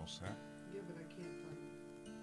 set. Yeah, but I can't find it.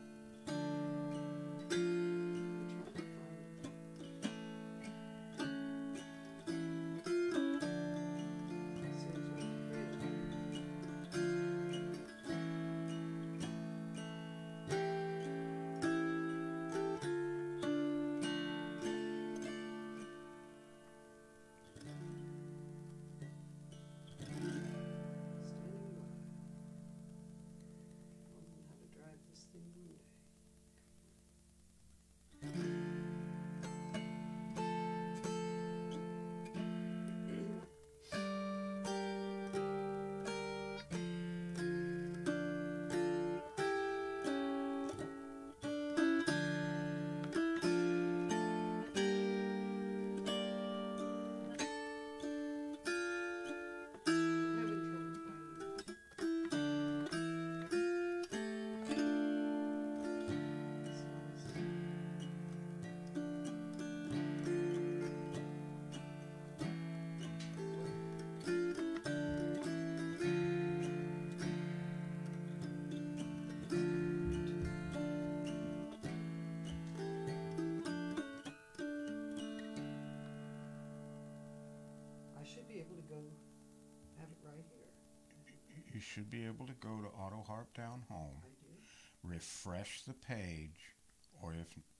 Should be able to go have it right here. You should be able to go to Autoharp down home, refresh the page, or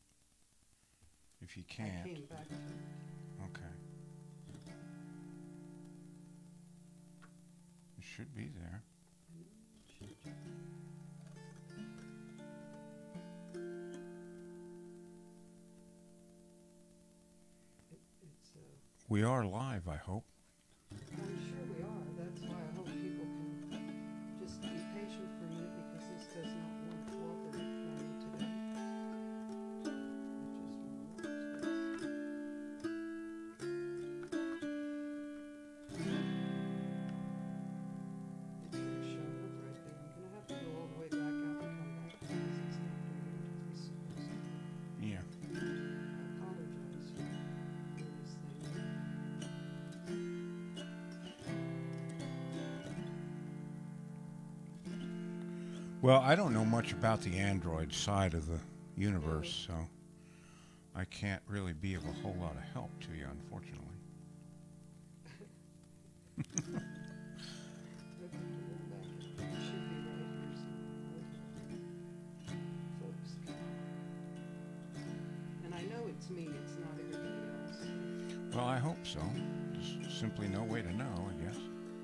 if you can't. I came back to it. Okay. It should be there. We are live, I hope. I'm sure we are. That's why I hope people can just be patient for a minute because this does not want to cooperate for me today. I just want to watch this. It should show up right there. I'm going to have to go all the way back out and come back because it's not doing what it's supposed to. Yeah. I apologize for this thing. Well, I don't know much about the Android side of the universe, so I can't really be of a whole lot of help to you, unfortunately. And I know it's me, it's not everybody else. Well, I hope so. There's simply no way to know, I guess.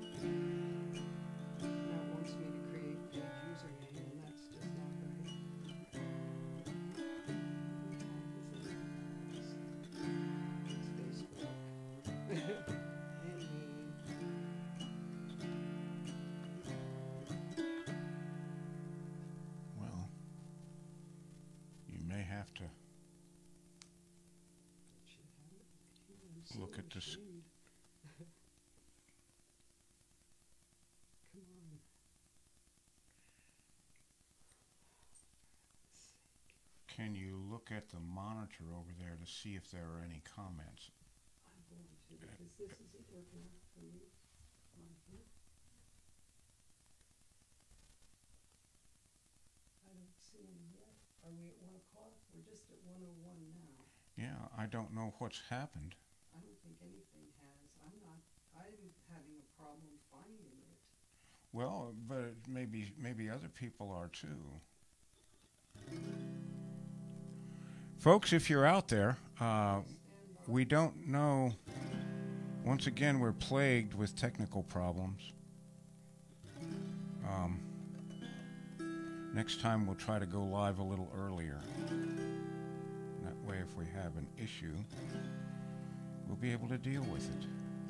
That wants me to create a username, and that's just not right. It's Facebook. And me. Well, you may have to look at this. Come on. Can you look at the monitor over there to see if there are any comments? I'm going to because this isn't working out for me. On here. I don't see any yet. Are we at 1 o'clock? We're just at 1:01 now. Yeah, I don't know what's happened. I don't think anything has. I'm having a problem finding it. Well, but maybe other people are too. Folks, if you're out there, we don't know. Once again, we're plagued with technical problems. Next time we'll try to go live a little earlier. That way, if we have an issue, we'll be able to deal with it.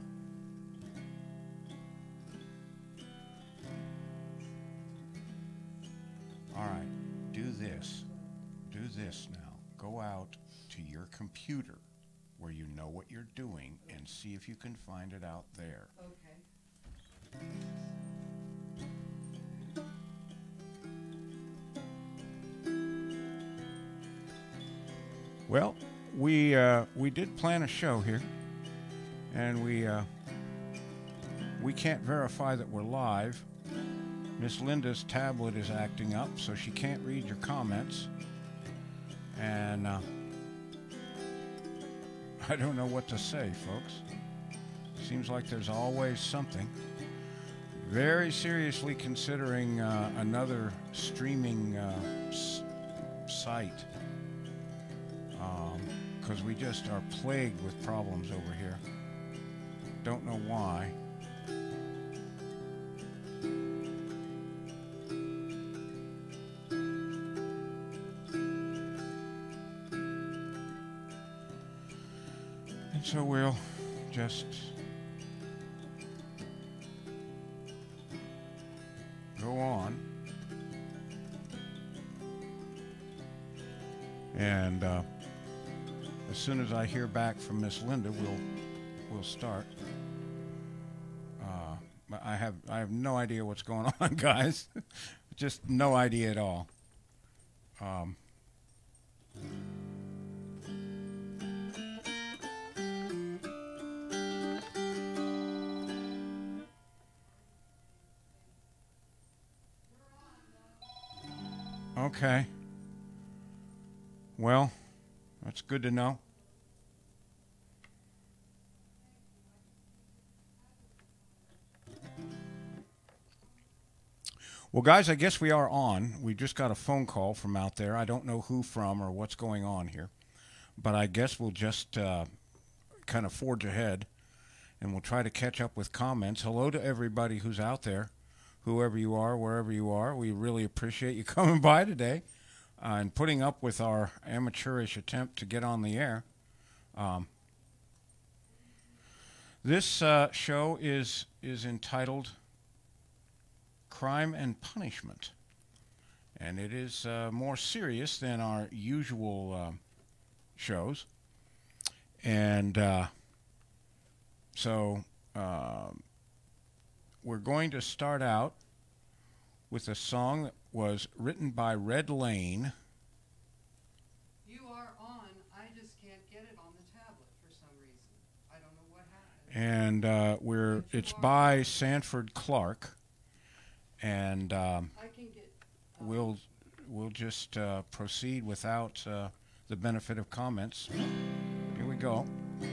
All right, do this. Do this now. Go out to your computer where you know what you're doing and see if you can find it out there. Okay. Well, we did plan a show here, and we can't verify that we're live, Miss Linda's tablet is acting up, so she can't read your comments. And I don't know what to say, folks. Seems like there's always something. Very seriously considering another streaming site. Because we just are plagued with problems over here. Don't know why. And so we'll just go on. And as soon as I hear back from Miss Linda, we'll start. I have no idea what's going on, guys. Just no idea at all. Okay. Well, that's good to know. Well, guys, I guess we are on. We just got a phone call from out there. I don't know who from or what's going on here. But I guess we'll just kind of forge ahead, and we'll try to catch up with comments. Hello to everybody who's out there, whoever you are, wherever you are. We really appreciate you coming by today and putting up with our amateurish attempt to get on the air. This show is entitled Crime and Punishment, and it is more serious than our usual shows. And so we're going to start out with a song that was written by Red Lane. You are on. I just can't get it on the tablet for some reason. I don't know what happened. And it's by Sanford Clark. And I can get. we'll just proceed without the benefit of comments. Here we go.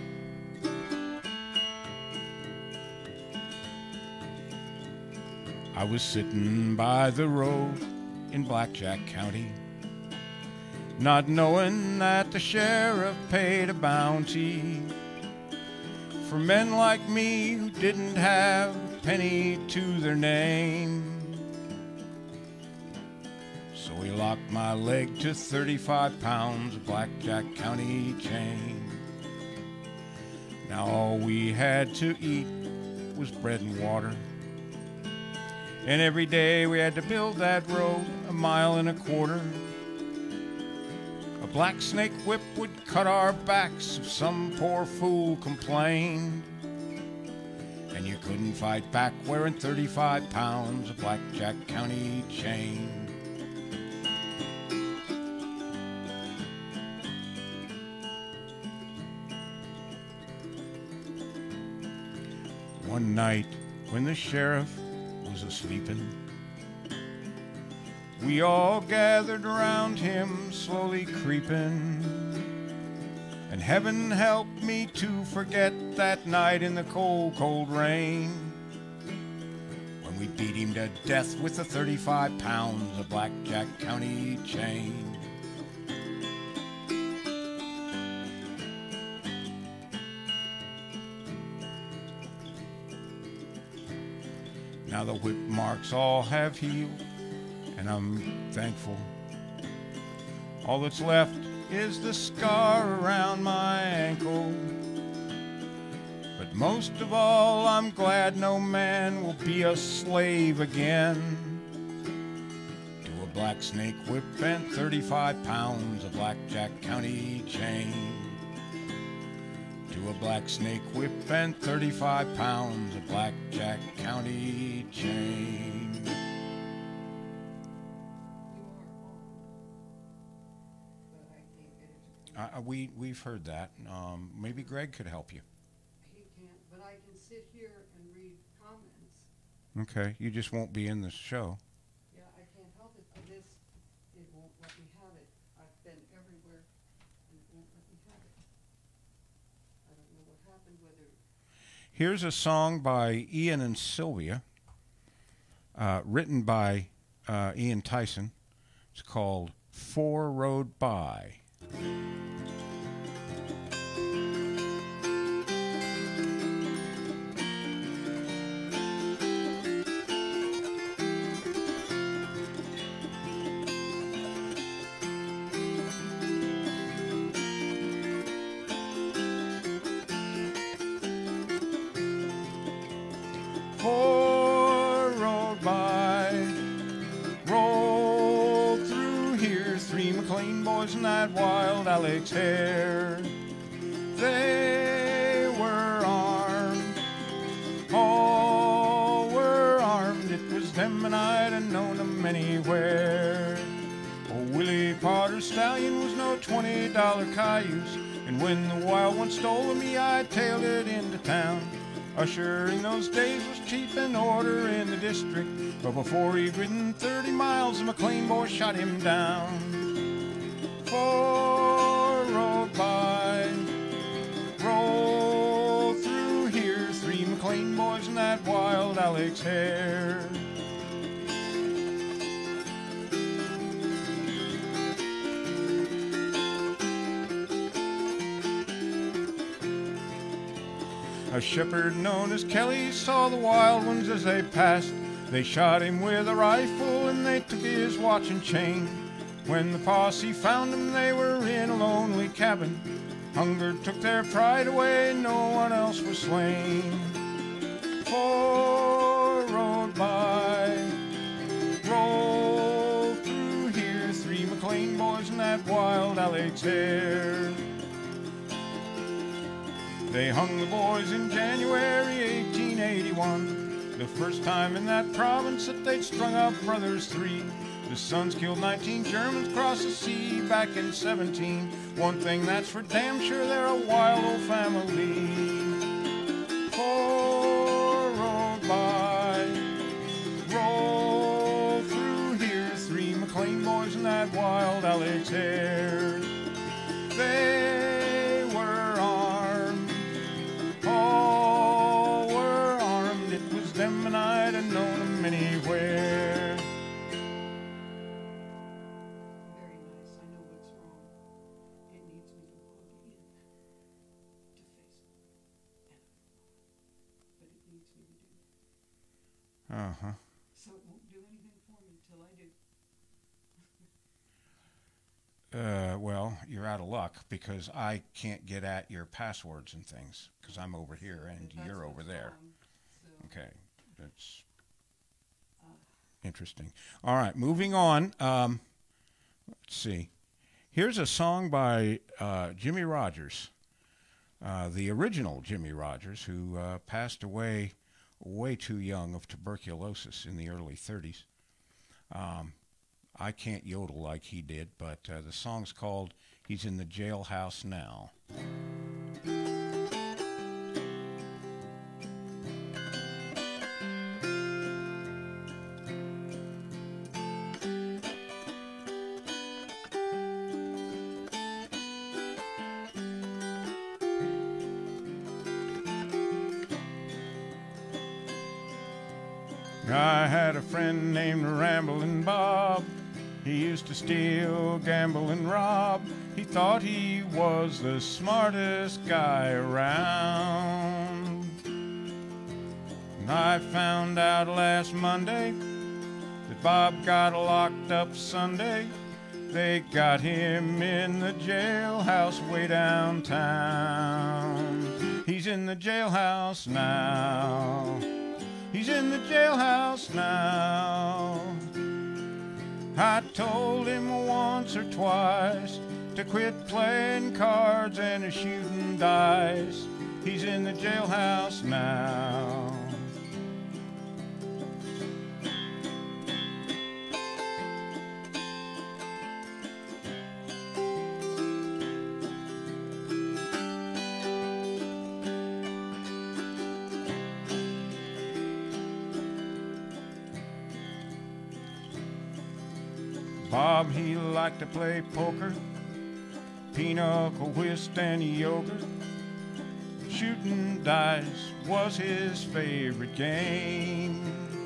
I was sitting by the road in Blackjack County, not knowing that the sheriff paid a bounty for men like me who didn't have a penny to their name. So he locked my leg to 35 pounds of Blackjack County chain. Now all we had to eat was bread and water, and every day we had to build that road 1.25 miles. A black snake whip would cut our backs if some poor fool complained, and you couldn't fight back wearing 35 pounds of Blackjack County chain. One night when the sheriff was a-sleepin', we all gathered around him, slowly creepin', and heaven helped me to forget that night in the cold, cold rain, when we beat him to death with the 35 pounds of Blackjack County chain. Now the whip marks all have healed, and I'm thankful. All that's left is the scar around my ankle. But most of all, I'm glad no man will be a slave again to a black snake whip and 35 pounds of Blackjack County chain. To a black snake whip and 35 pounds of Blackjack County chain. We've heard that. Maybe Greg could help you. He can't, but I can sit here and read comments. Okay, you just won't be in the show. Yeah, I can't help it. It won't let me have it. I've been everywhere, and it won't let me have it. I don't know what happened, whether... Here's a song by Ian and Sylvia, written by Ian Tyson. It's called Four Rode By. Four rode by, rolled through here, three McLean boys and that wild Alex Hare. They were armed, all were armed. It was them and I'd have known them anywhere. Oh, Willie Potter's stallion was no $20 cayuse, and when the wild one stole me, I tailed it into town. Usher in those days was cheap and order in the district, but before he'd ridden 30 miles, the McLean boy shot him down. Four rode by, rolled through here, three McLean boys and that wild Alex Hare. A shepherd known as Kelly saw the wild ones as they passed. They shot him with a rifle and they took his watch and chain. When the posse found him, they were in a lonely cabin. Hunger took their pride away, no one else was slain. Four rode by, rolled through here, three McLean boys and that wild Alex Hare. They hung the boys in January 1881, the first time in that province that they'd strung up brothers three. The sons killed 19 Germans across the sea back in 17. One thing that's for damn sure, they're a wild old family. Four rode by, rolled through here, three McLean boys and that wild Alex Hare. They were armed, all were armed. It was them and I'd have known them anywhere. Very nice. I know what's wrong. It needs me to log in to Facebook. But it needs me to do it. Uh-huh. So it won't do anything for me till I do. Well, you're out of luck because I can't get at your passwords and things because I'm over here and That's you're over what's there. wrong. So, Okay, that's interesting. All right, moving on. Let's see. Here's a song by Jimmy Rogers, the original Jimmy Rogers, who passed away way too young of tuberculosis in the early 30s. I can't yodel like he did, but the song's called He's in the Jailhouse Now. I had a friend named Ramblin' Bob. He used to steal, gamble, and rob. He thought he was the smartest guy around. And I found out last Monday that Bob got locked up Sunday. They got him in the jailhouse way downtown. He's in the jailhouse now. He's in the jailhouse now. I told him once or twice to quit playing cards and shooting dice. He's in the jailhouse now. Bob, he liked to play poker, pinochle, whist, and yogurt. Shooting dice was his favorite game.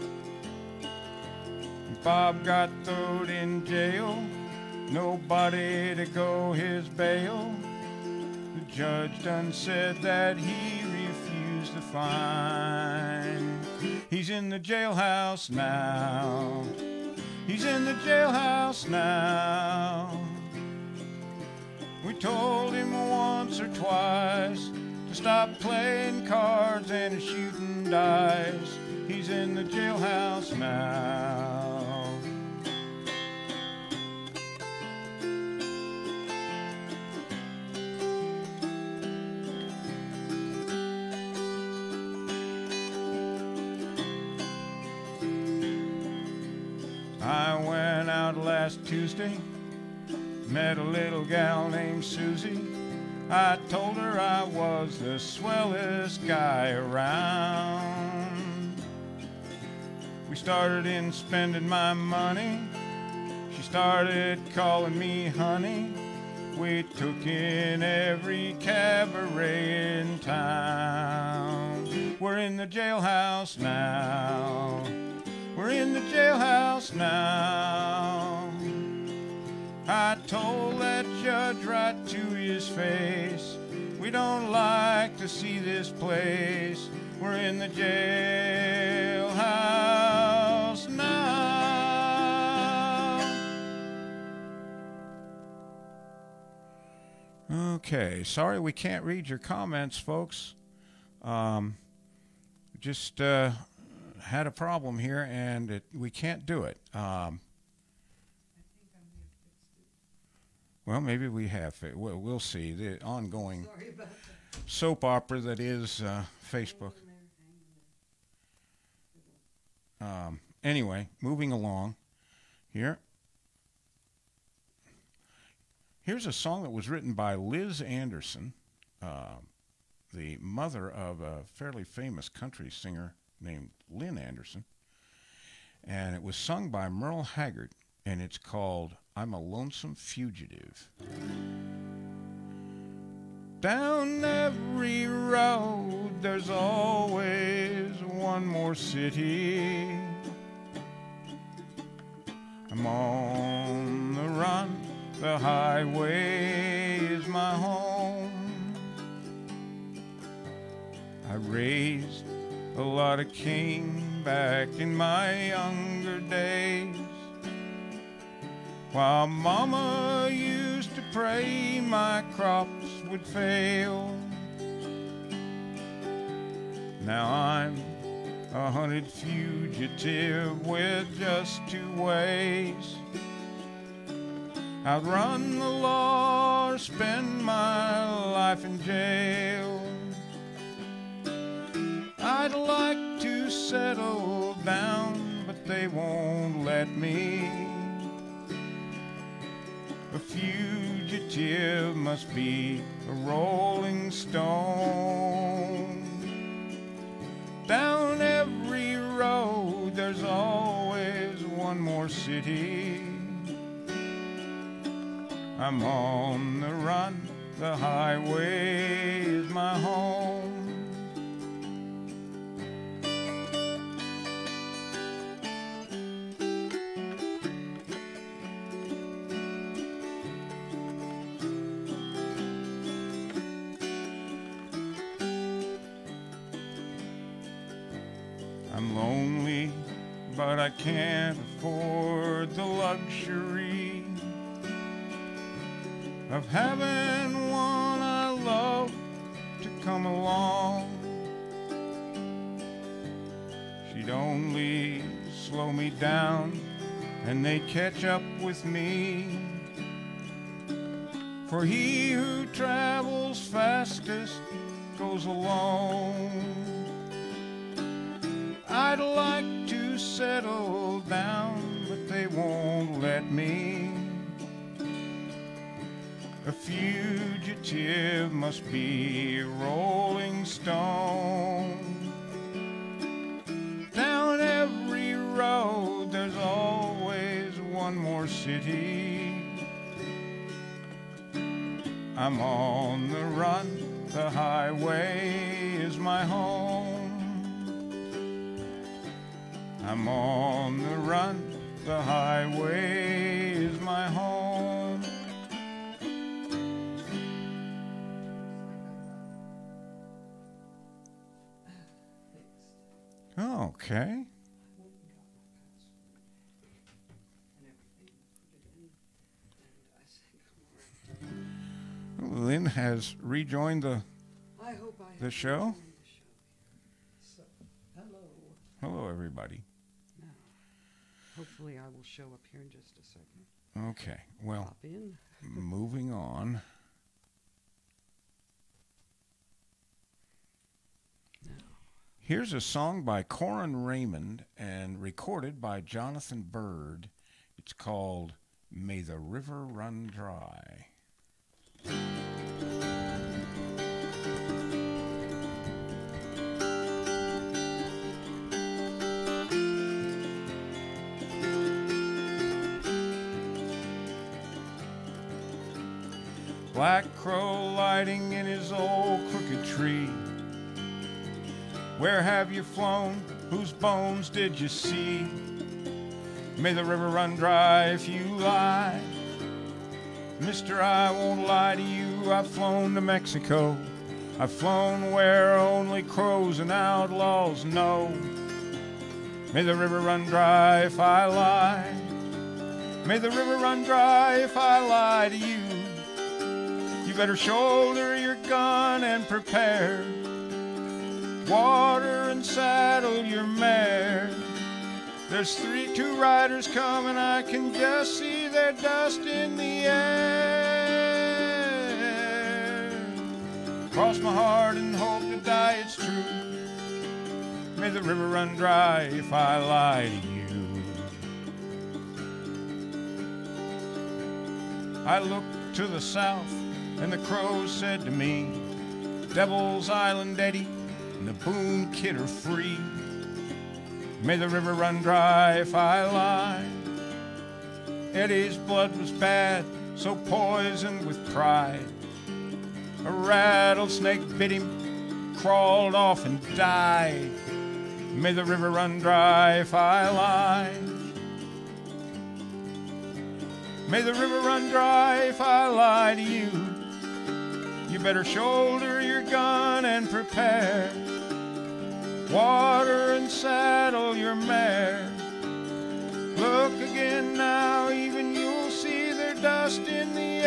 Bob got thrown in jail, nobody to go his bail. The judge done said that he refused the fine. He's in the jailhouse now. He's in the jailhouse now. We told him once or twice to stop playing cards and shooting dice. He's in the jailhouse now. I went out last Tuesday, met a little gal named Susie. I told her I was the swellest guy around. We started in spending my money. She started calling me honey. We took in every cabaret in town. We're in the jailhouse now. We're in the jailhouse now. I told that judge right to his face, we don't like to see this place. We're in the jailhouse now. Okay, sorry we can't read your comments, folks. Just had a problem here, and we can't do it. Well, maybe we have. We'll see. The ongoing soap opera that is Facebook. Anyway, moving along here. Here's a song that was written by Liz Anderson, the mother of a fairly famous country singer named Lin Anderson. And it was sung by Merle Haggard, and it's called I'm a Lonesome Fugitive. Down every road there's always one more city. I'm on the run, the highway is my home. I raised a lot of Cain back in my younger days, while Mama used to pray my crops would fail. Now I'm a hunted fugitive with just two ways: outrun the law or spend my life in jail. I'd like to settle down, but they won't let me. A fugitive must be a rolling stone. Down every road there's always one more city. I'm on the run, the highway is my home. I'm lonely, but I can't afford the luxury of having one I love to come along. She'd only slow me down and they'd catch up with me. For he who travels fastest goes alone. I'd like to settle down, but they won't let me. A fugitive must be a rolling stone. Down every road there's always one more city. I'm on the run, the highway is my home. I'm on the run, the highway is my home. Okay. Lynn has rejoined the show. So, hello. Hello, everybody. Now, hopefully I will show up here in just a second. Okay, well, Pop in. moving on. Here's a song by Corin Raymond and recorded by Jonathan Bird. It's called May the River Run Dry. Black crow lighting in his old crooked tree. Where have you flown? Whose bones did you see? May the river run dry if you lie. Mister, I won't lie to you. I've flown to Mexico. I've flown where only crows and outlaws know. May the river run dry if I lie. May the river run dry if I lie to you. You better shoulder your gun and prepare. Water and saddle your mare. There's two riders coming, I can just see their dust in the air. Cross my heart and hope to die it's true. May the river run dry if I lie to you. I looked to the south and the crows said to me, Devil's Island Eddie and the Boone Kid are free. May the river run dry if I lie. Eddie's blood was bad, so poisoned with pride. A rattlesnake bit him, crawled off and died. May the river run dry if I lie. May the river run dry if I lie to you. You better shoulder your gun and prepare. Water and saddle your mare. Look again now, even you'll see their dust in the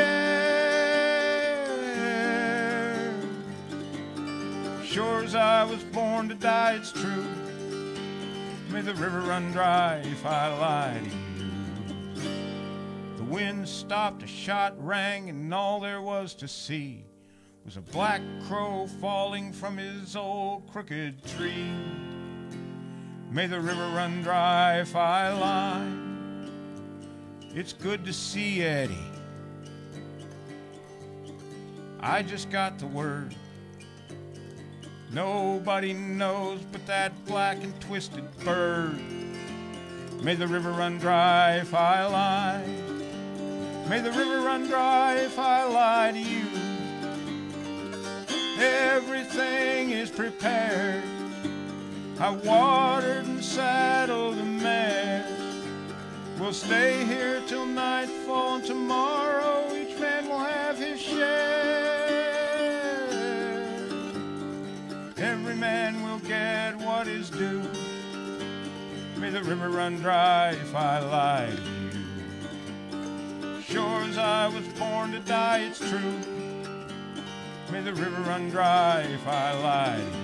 air. Sure as I was born to die, it's true. May the river run dry if I lie to you. The wind stopped, a shot rang, and all there was to see was a black crow falling from his old crooked tree. May the river run dry if I lie. It's good to see Eddie. I just got the word. Nobody knows but that black and twisted bird. May the river run dry if I lie. May the river run dry if I lie to you. Everything is prepared. I watered and saddled the mares. We'll stay here till nightfall, and tomorrow each man will have his share. Every man will get what is due. May the river run dry if I lie to you. Sure as I was born to die, it's true. May the river run dry if I lie to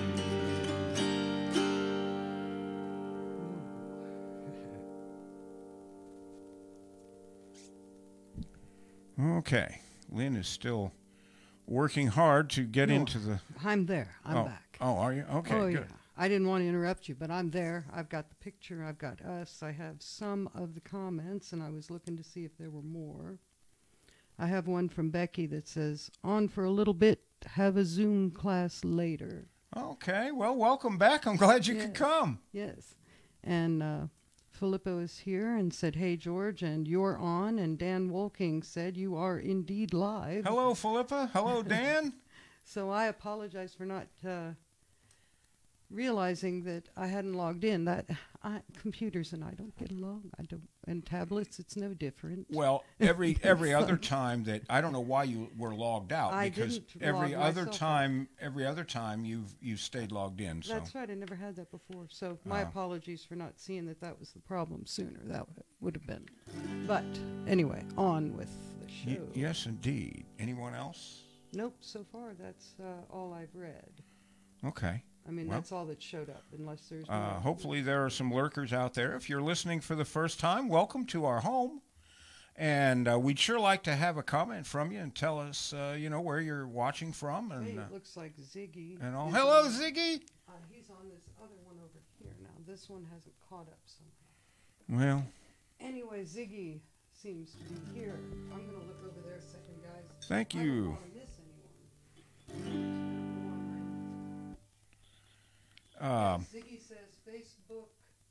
you. Okay. Lynn is still working hard to get into the... I'm there. I'm back. Oh, are you? Okay, good. Yeah. I didn't want to interrupt you, but I'm there. I've got the picture. I've got us. I have some of the comments, and I was looking to see if there were more. I have one from Becky that says, on for a little bit, have a Zoom class later. Okay, well, welcome back. I'm glad you could come. Yes. And Filippo is here and said, "Hey, George, and you're on." And Dan Wolking said, "You are indeed live." Hello, Philippa. Hello, Dan. So I apologize for not realizing that I hadn't logged in. Computers and I don't get along. I don't, and tablets, it's no different. Well, every other time that I don't know why you were logged out, I because didn't every log other myself time you've stayed logged in. So That's right. I never had that before. So my apologies for not seeing that was the problem sooner. That would have been. But anyway, on with the show. Yes, indeed. Anyone else? Nope. So far, that's all I've read. Okay. I mean, Well, that's all that showed up, unless there's more. hopefully there are some lurkers out there. If you're listening for the first time, welcome to our home. And we'd sure like to have a comment from you and tell us, where you're watching from. And Hey, it looks like Ziggy. and all. Hello, Ziggy. He's on this other one over here now. This one hasn't caught up somehow. Well, Anyway, Ziggy seems to be here. I'm going to look over there a second, guys. thank I don't you. want to miss anyone. Ziggy says Facebook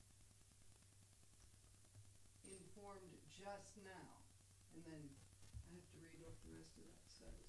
informed just now, and then I have to read what the rest of that says.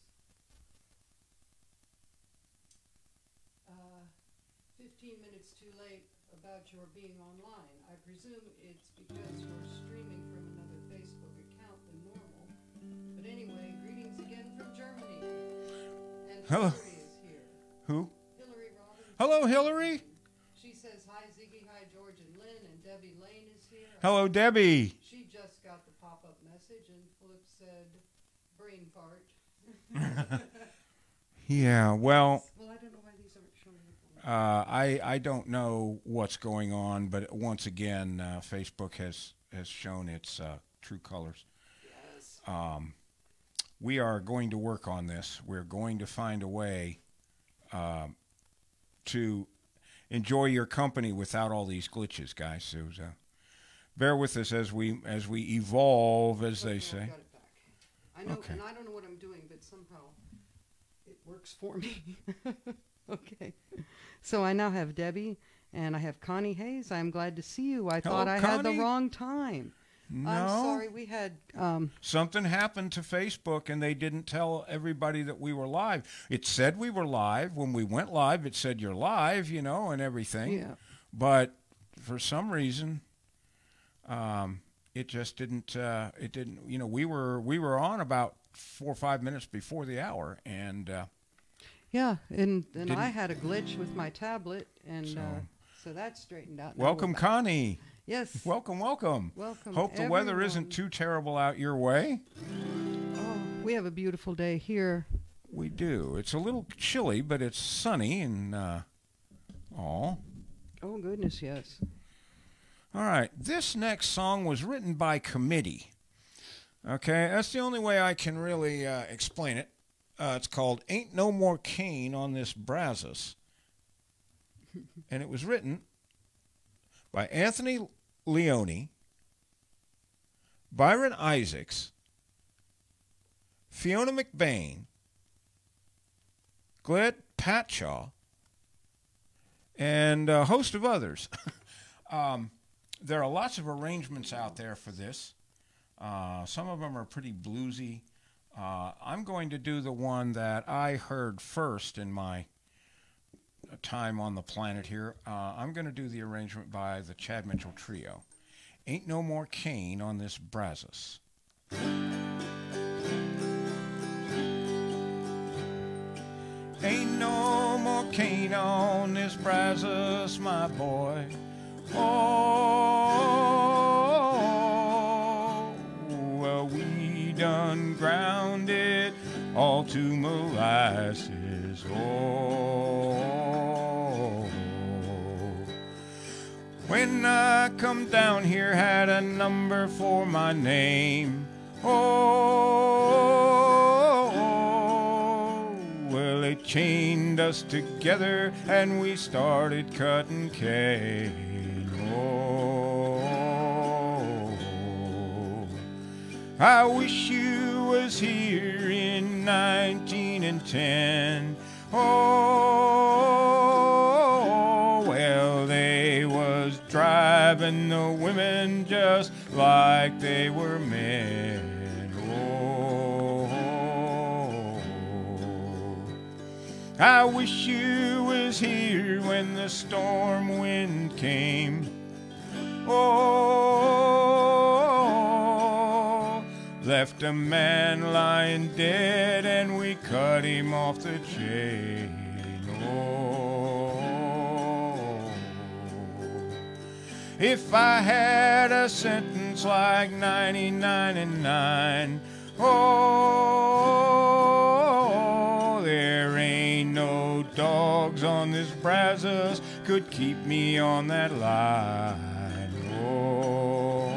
15 minutes too late about your being online. I presume it's because you're streaming from another Facebook account than normal. But anyway, greetings again from Germany. And Hello. Hillary is here. Who? Hillary Robinson. Hello, Hillary. She says, "Hi, Ziggy, hi, George and Lynn," and Debbie Lane is here. Hello, Debbie. She just got the pop-up message, and Philip said, "Brain fart." Yeah, well, Well, I don't know why these aren't showing up. I don't know what's going on, but once again, Facebook has shown its true colors. Yes. We are going to work on this. We're going to find a way to enjoy your company without all these glitches, guys. So bear with us as we evolve, as they say. I got it back. I know, Okay. and I don't know what I'm doing, but somehow it works for me. Okay. So I now have Debbie, and I have Connie Hayes. I'm glad to see you. I thought I had the Connie. wrong time. No. I'm sorry. We had Something happened to Facebook, and they didn't tell everybody that we were live. It said we were live. When we went live, it said you're live, and everything. Yeah. But for some reason, it just didn't. It didn't. We were on about 4 or 5 minutes before the hour, and Yeah, and I had a glitch with my tablet, and So- so that straightened out. Now we're welcome, back. Connie. Yes. Welcome. Welcome. Hope the weather everyone. isn't too terrible out your way. Oh, we have a beautiful day here. We do. It's a little chilly, but it's sunny and all. Oh, goodness, yes. All right. This next song was written by committee. Okay, that's the only way I can really explain it. It's called "Ain't No More Cane on This Brazos," and it was written by Anthony Leone, Byron Isaacs, Fiona McBain, Glad Patshaw, and a host of others. There are lots of arrangements out there for this. Some of them are pretty bluesy. I'm going to do the one that I heard first in my time on the planet here. I'm going to do the arrangement by the Chad Mitchell Trio. "Ain't No More Cane on This Brazos." Ain't no more cane on this Brazos, my boy. Oh, well, we done ground it all to molasses. Oh, when I come down here, had a number for my name. Oh, well, they chained us together and we started cutting cane. Oh, I wish you was here in 1910. Oh, well, they was driving loving the women just like they were men. Oh, I wish you was here when the storm wind came. Oh, left a man lying dead and we cut him off the chain. Oh, if I had a sentence like 99 and 9, oh, there ain't no dogs on this Brazos could keep me on that line. Oh,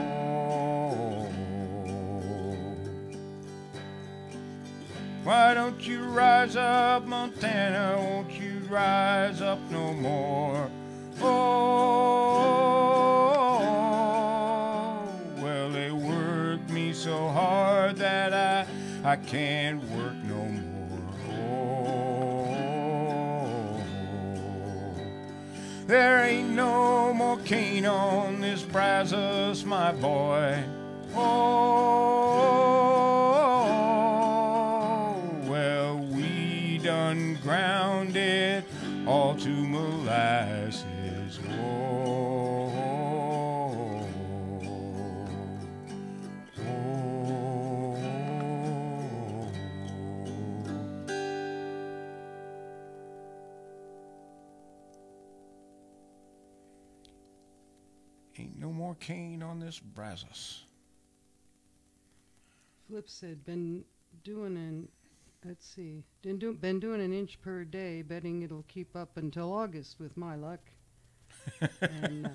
why don't you rise up, Montana? Won't you rise up no more? Oh, well, they worked me so hard that I can't work no more. Oh, there ain't no more cane on this Brazos, my boy. Oh, well, we done ground it all to molasses. Oh, ain't no more cane on this Brazos. Flip said, been doing an inch per day, betting it'll keep up until August with my luck. And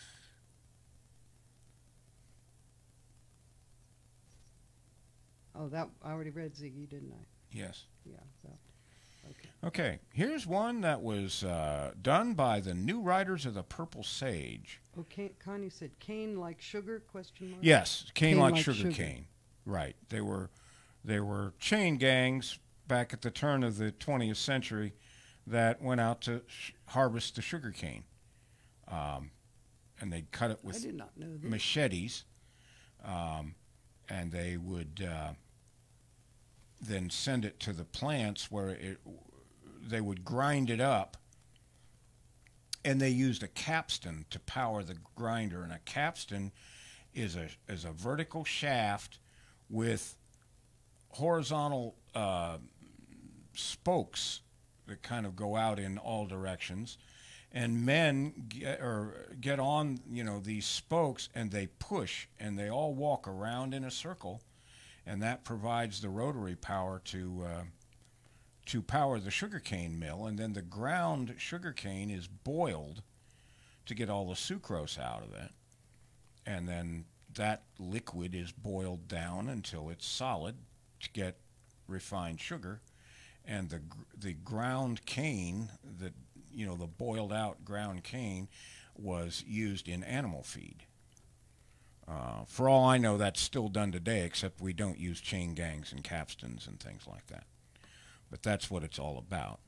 oh, that I already read Ziggy, didn't I? Yes. Yeah. So, okay. Okay, here's one that was done by the New Riders of the Purple Sage. Okay, Connie said, cane like sugar? Question mark. Yes, cane like sugar sugar cane. Right. They were chain gangs back at the turn of the 20th century that went out to harvest the sugar cane. And they'd cut it with I did not know this. machetes, and they would then send it to the plants where they would grind it up, and they used a capstan to power the grinder. And a capstan is a vertical shaft with horizontal spokes that kind of go out in all directions, and men get on, these spokes, and they push, and they all walk around in a circle, and that provides the rotary power to power the sugarcane mill. And then the ground sugarcane is boiled to get all the sucrose out of it, and then that liquid is boiled down until it's solid to get refined sugar. And the ground cane, the boiled out ground cane, was used in animal feed. For all I know, that's still done today, except we don't use chain gangs and capstans and things like that. But that's what it's all about.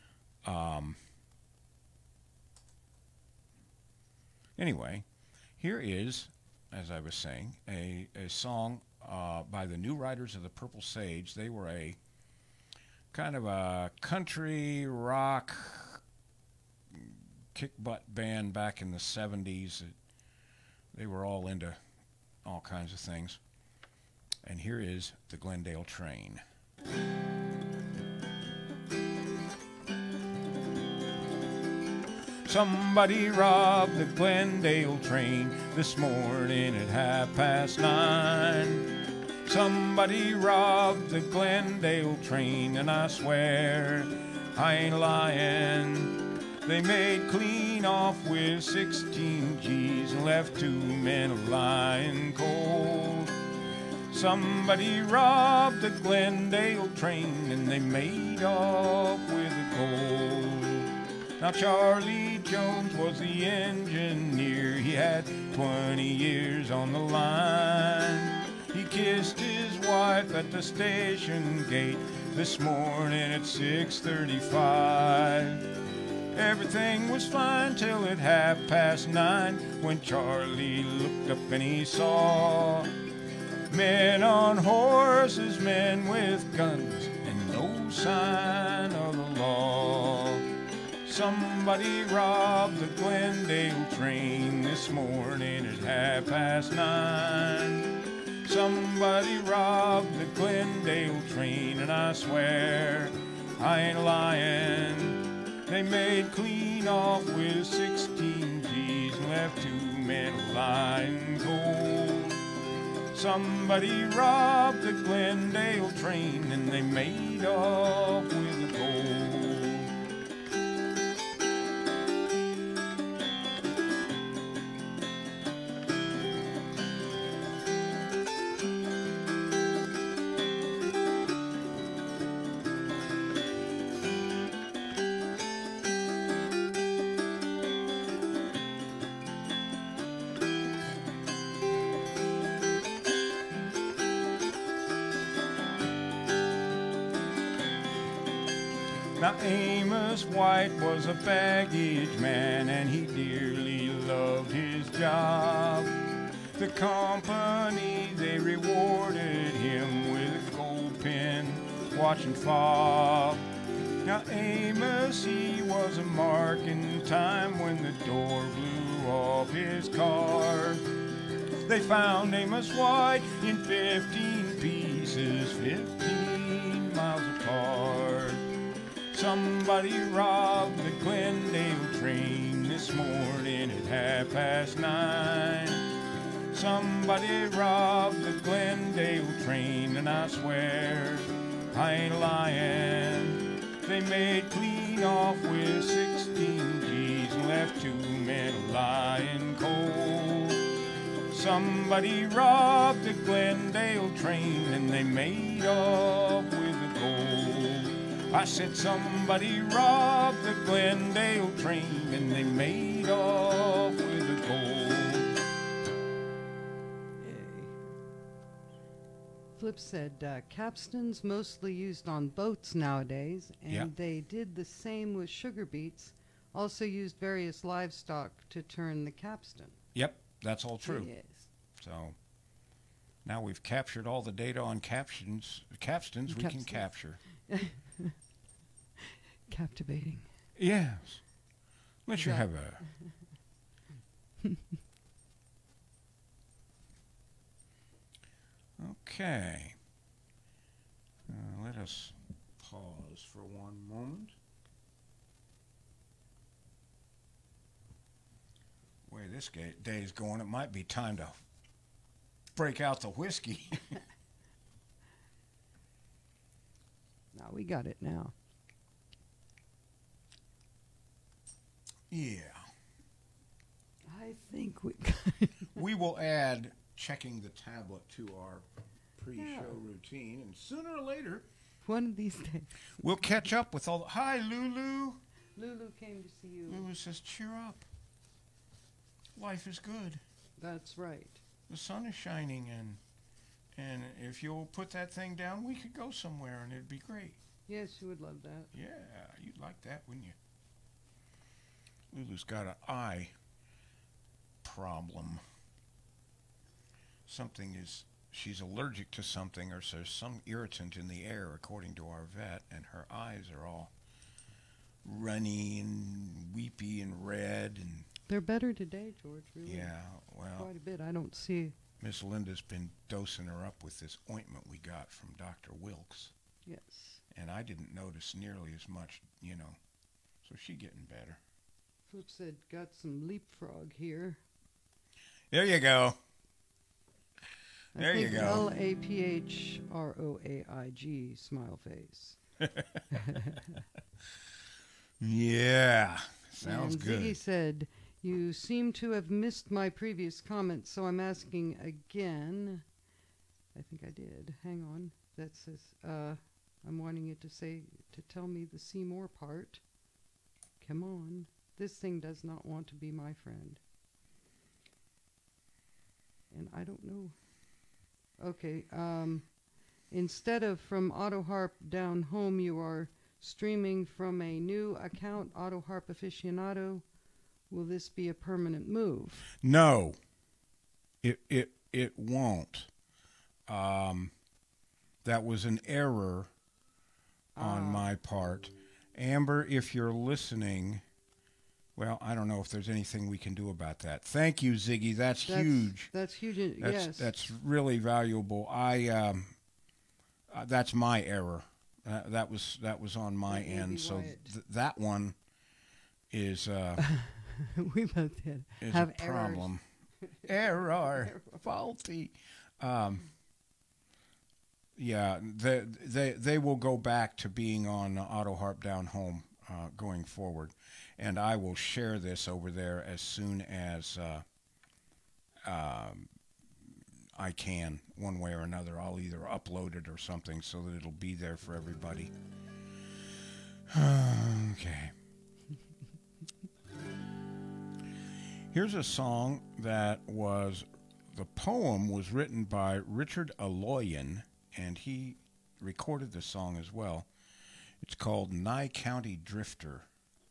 Anyway, here is, as I was saying, a song by the New Riders of the Purple Sage. They were a kind of a country rock kick-butt band back in the 70s. They were all into all kinds of things. And here is the Glendale Train. Somebody robbed the Glendale train this morning at 9:30. Somebody robbed the Glendale train, and I swear I ain't lying. They made clean off with 16 G's and left 2 men lying cold. Somebody robbed the Glendale train, and they made off with the gold. Now Charlie Jones was the engineer. He had 20 years on the line. He kissed his wife at the station gate this morning at 6:35. Everything was fine till at 9:30 when Charlie looked up and he saw men on horses, men with guns, and no sign of the law. Somebody robbed the Glendale train this morning at 9:30. Somebody robbed the Glendale train, and I swear I ain't lying. They made clean off with 16 G's and left 2 men lying cold. Somebody robbed the Glendale train and they made off with the gold. Now Amos White was a baggage man and he dearly loved his job. The company, they rewarded him with a gold pin, watch and fob. Now Amos, he was a mark in time when the door blew off his car. They found Amos White in 15 pieces, 15 miles apart. Somebody robbed the Glendale train this morning at 9:30. Somebody robbed the Glendale train, and I swear I ain't lying. They made clean off with 16 G's and left 2 men lying cold. Somebody robbed the Glendale train and they made off with the gold. I said somebody robbed the Glendale train and they made off with the gold. Yay. Flip said capstans mostly used on boats nowadays, and Yeah. they did the same with sugar beets. Also used various livestock to turn the capstan. Yep, that's all true. Yes. So now we've captured all the data on capstans we can capture. Captivating. Yes. Let you have a... Okay. Let us pause for one moment. Way this day is going, it might be time to break out the whiskey. No, we got it now. Yeah. I think we got it. We will add checking the tablet to our pre-show routine, and sooner or later, One of these days. we'll catch up with all the... Hi, Lulu. Lulu came to see you. Lulu says, cheer up. Life is good. That's right. The sun is shining, and if you'll put that thing down, we could go somewhere, and it'd be great. Yes, you would love that. Yeah, you'd like that, wouldn't you? Lulu's got an eye problem. She's allergic to something, or there's some irritant in the air, according to our vet, and her eyes are all runny and weepy and red. And They're better today, George, really. yeah, well, Quite a bit. I don't see. Miss Linda's been dosing her up with this ointment we got from Dr. Wilkes. Yes. And I didn't notice nearly as much, so she's getting better. Flip said, got some leapfrog here. There you go. There you go. LAPHROAIG, smile face. Yeah, sounds and good. Ziggy said, you seem to have missed my previous comment, so I'm asking again. I think I did. Hang on. That says, I'm wanting it to tell me the see more part. Come on. This thing does not want to be my friend. And I don't know. Okay. Instead of from Autoharp down home, you are streaming from a new account, Autoharp aficionado. Will this be a permanent move? No, it won't. That was an error on my part. Amber, if you're listening, well, I don't know if there's anything we can do about that. Thank you, Ziggy. That's huge. That's huge. Yes. That's really valuable. That's my error. That was on my end. So that one is we both have a problem. Error. Faulty. Yeah, they will go back to being on Autoharp Down Home going forward, and I will share this over there as soon as I can, one way or another. I'll either upload it or something so that it'll be there for everybody. Okay. Here's a song that the poem was written by Richard Aloyan, and he recorded the song as well. It's called Nye County Drifter.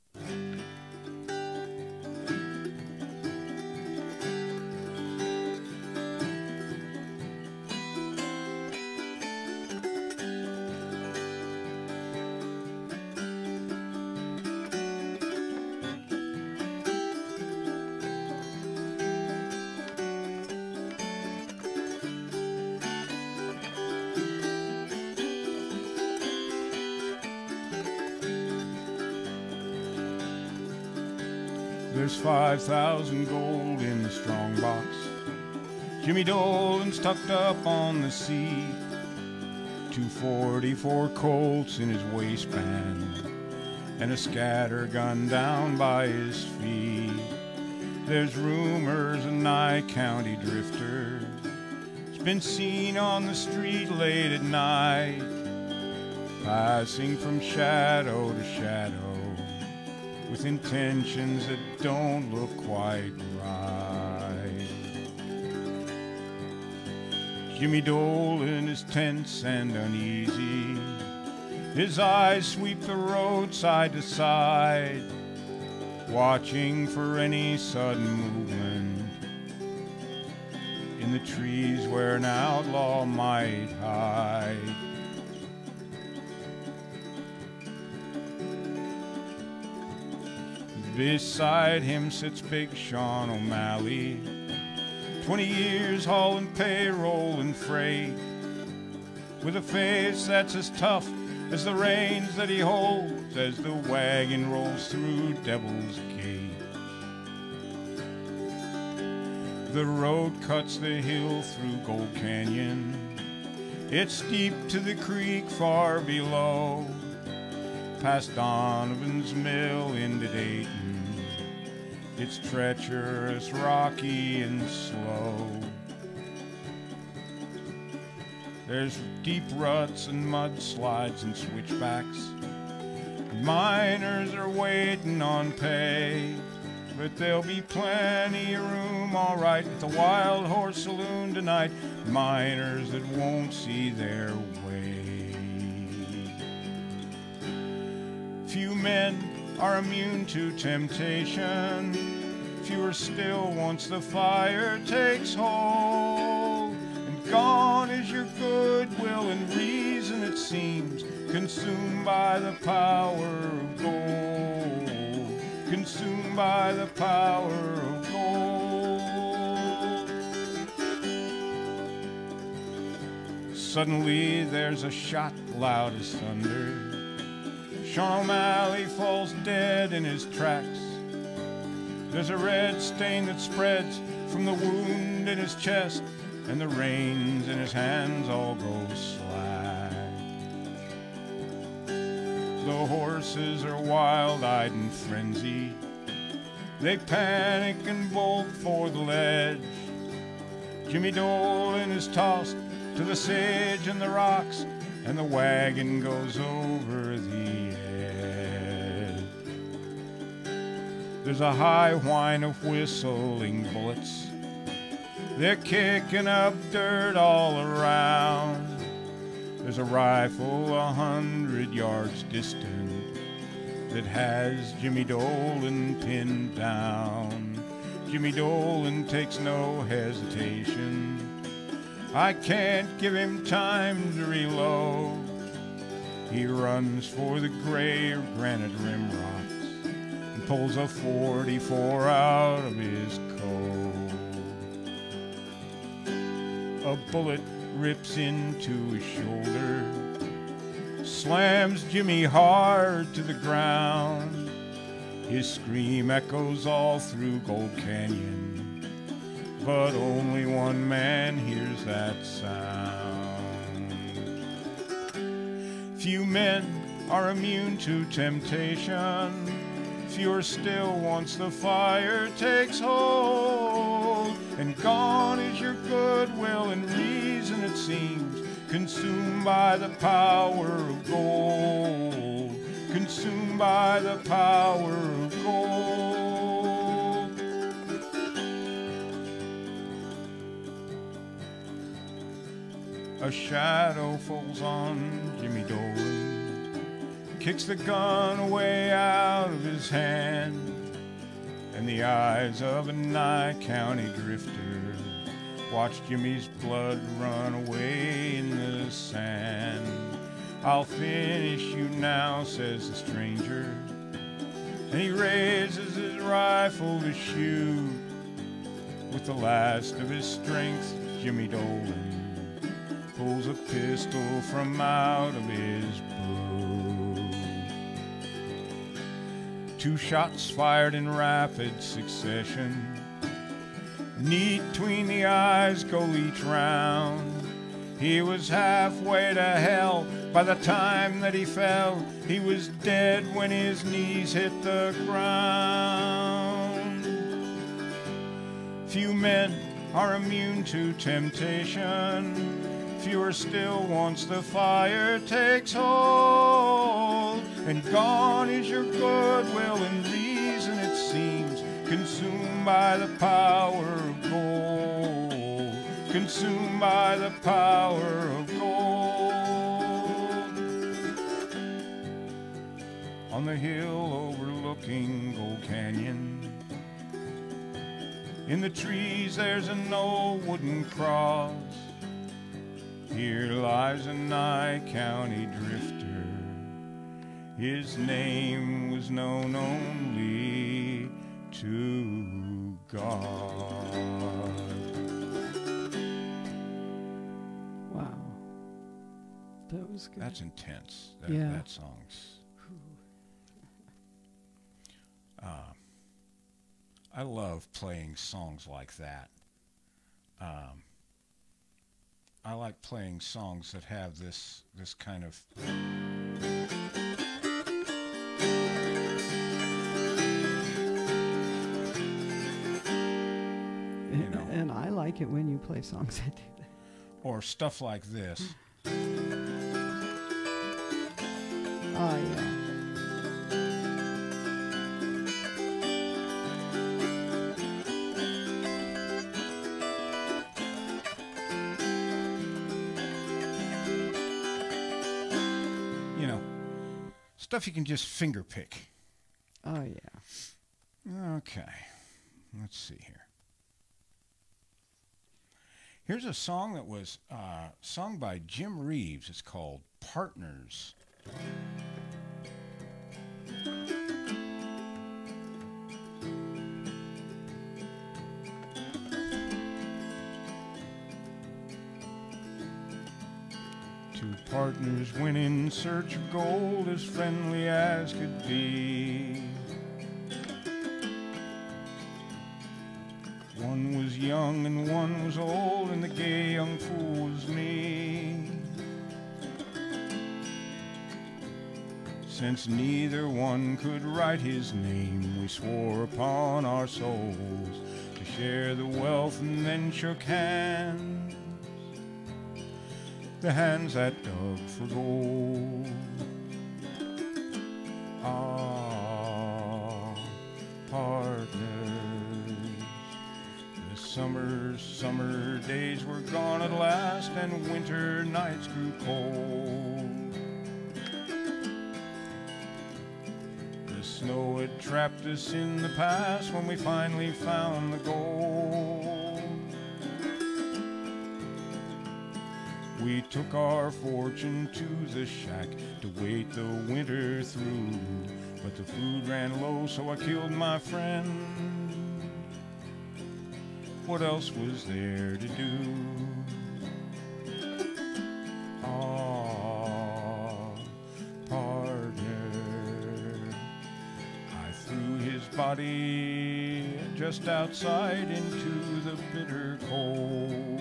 There's 5,000 gold in the strong box. Jimmy Dolan's tucked up on the seat. 244 Colts in his waistband, and a scatter gun down by his feet. There's rumors a Nye County drifter has been seen on the street late at night, passing from shadow to shadow, with intentions that don't look quite right. Jimmy Dolan is tense and uneasy. His eyes sweep the road side to side, watching for any sudden movement in the trees where an outlaw might hide. Beside him sits Big Sean O'Malley, 20 years hauling payroll and freight, with a face that's as tough as the reins that he holds as the wagon rolls through Devil's Gate. The road cuts the hill through Gold Canyon. It's steep to the creek far below, past Donovan's Mill into Dayton. It's treacherous, rocky, and slow. There's deep ruts and mudslides and switchbacks. Miners are waiting on pay, but there'll be plenty of room, all right, at the Wild Horse Saloon tonight. Miners that won't see their way. Few men are immune to temptation, fewer still once the fire takes hold. And gone is your goodwill and reason, it seems, consumed by the power of gold, consumed by the power of gold. Suddenly there's a shot loud as thunder. Sean O'Malley falls dead in his tracks. There's a red stain that spreads from the wound in his chest, and the reins in his hands all go slack. The horses are wild-eyed and frenzied. They panic and bolt for the ledge. Jimmy Dolan is tossed to the sage and the rocks, and the wagon goes over the edge. There's a high whine of whistling bullets. They're kicking up dirt all around. There's a rifle 100 yards distant that has Jimmy Dolan pinned down. Jimmy Dolan takes no hesitation. I can't give him time to reload. He runs for the gray granite rim rocks and pulls a 44 out of his coat. A bullet rips into his shoulder, slams Jimmy hard to the ground. His scream echoes all through Gold Canyon, but only one man hears that sound. Few men are immune to temptation, fewer still once the fire takes hold. And gone is your goodwill and reason, it seems, consumed by the power of gold. Consumed by the power of gold. A shadow falls on Jimmy Dolan, kicks the gun away out of his hand, and the eyes of a Nye County drifter watch Jimmy's blood run away in the sand. I'll finish you now, says the stranger, and he raises his rifle to shoot. With the last of his strength, Jimmy Dolan pulls a pistol from out of his boot. 2 shots fired in rapid succession, neat between the eyes go each round. He was halfway to hell by the time that he fell. He was dead when his knees hit the ground. Few men are immune to temptation, fewer still once the fire takes hold. And gone is your goodwill and reason, it seems, consumed by the power of gold. Consumed by the power of gold. On the hill overlooking Gold Canyon, in the trees there's an old wooden cross. Here lies a Nye County drifter. His name was known only to God. Wow. That was good. That's intense. Yeah. That song's. I love playing songs like that. I like playing songs that have this kind of. You know, and I like it when you play songs that do that. Or stuff like this. Oh, yeah. You know, stuff you can just finger pick. Oh, yeah. Okay. Let's see here. Here's a song that was sung by Jim Reeves. It's called Partners. Two partners went in search of gold, as friendly as could be. One was young and one was old, and the gay young fool was me. Since neither one could write his name, we swore upon our souls to share the wealth and then shook hands, the hands that dug for gold. Ah, partners. Summer days were gone at last, and winter nights grew cold. The snow had trapped us in the past when we finally found the gold. We took our fortune to the shack to wait the winter through, but the food ran low, so I killed my friend. What else was there to do? Ah, partner, I threw his body just outside into the bitter cold.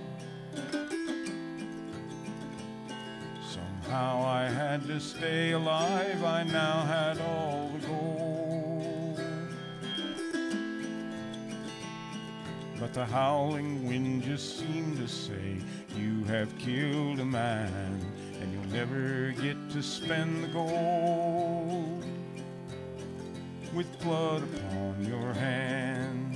Somehow I had to stay alive, I now had all the gold. But the howling wind just seemed to say, you have killed a man, and you'll never get to spend the gold. With blood upon your hands.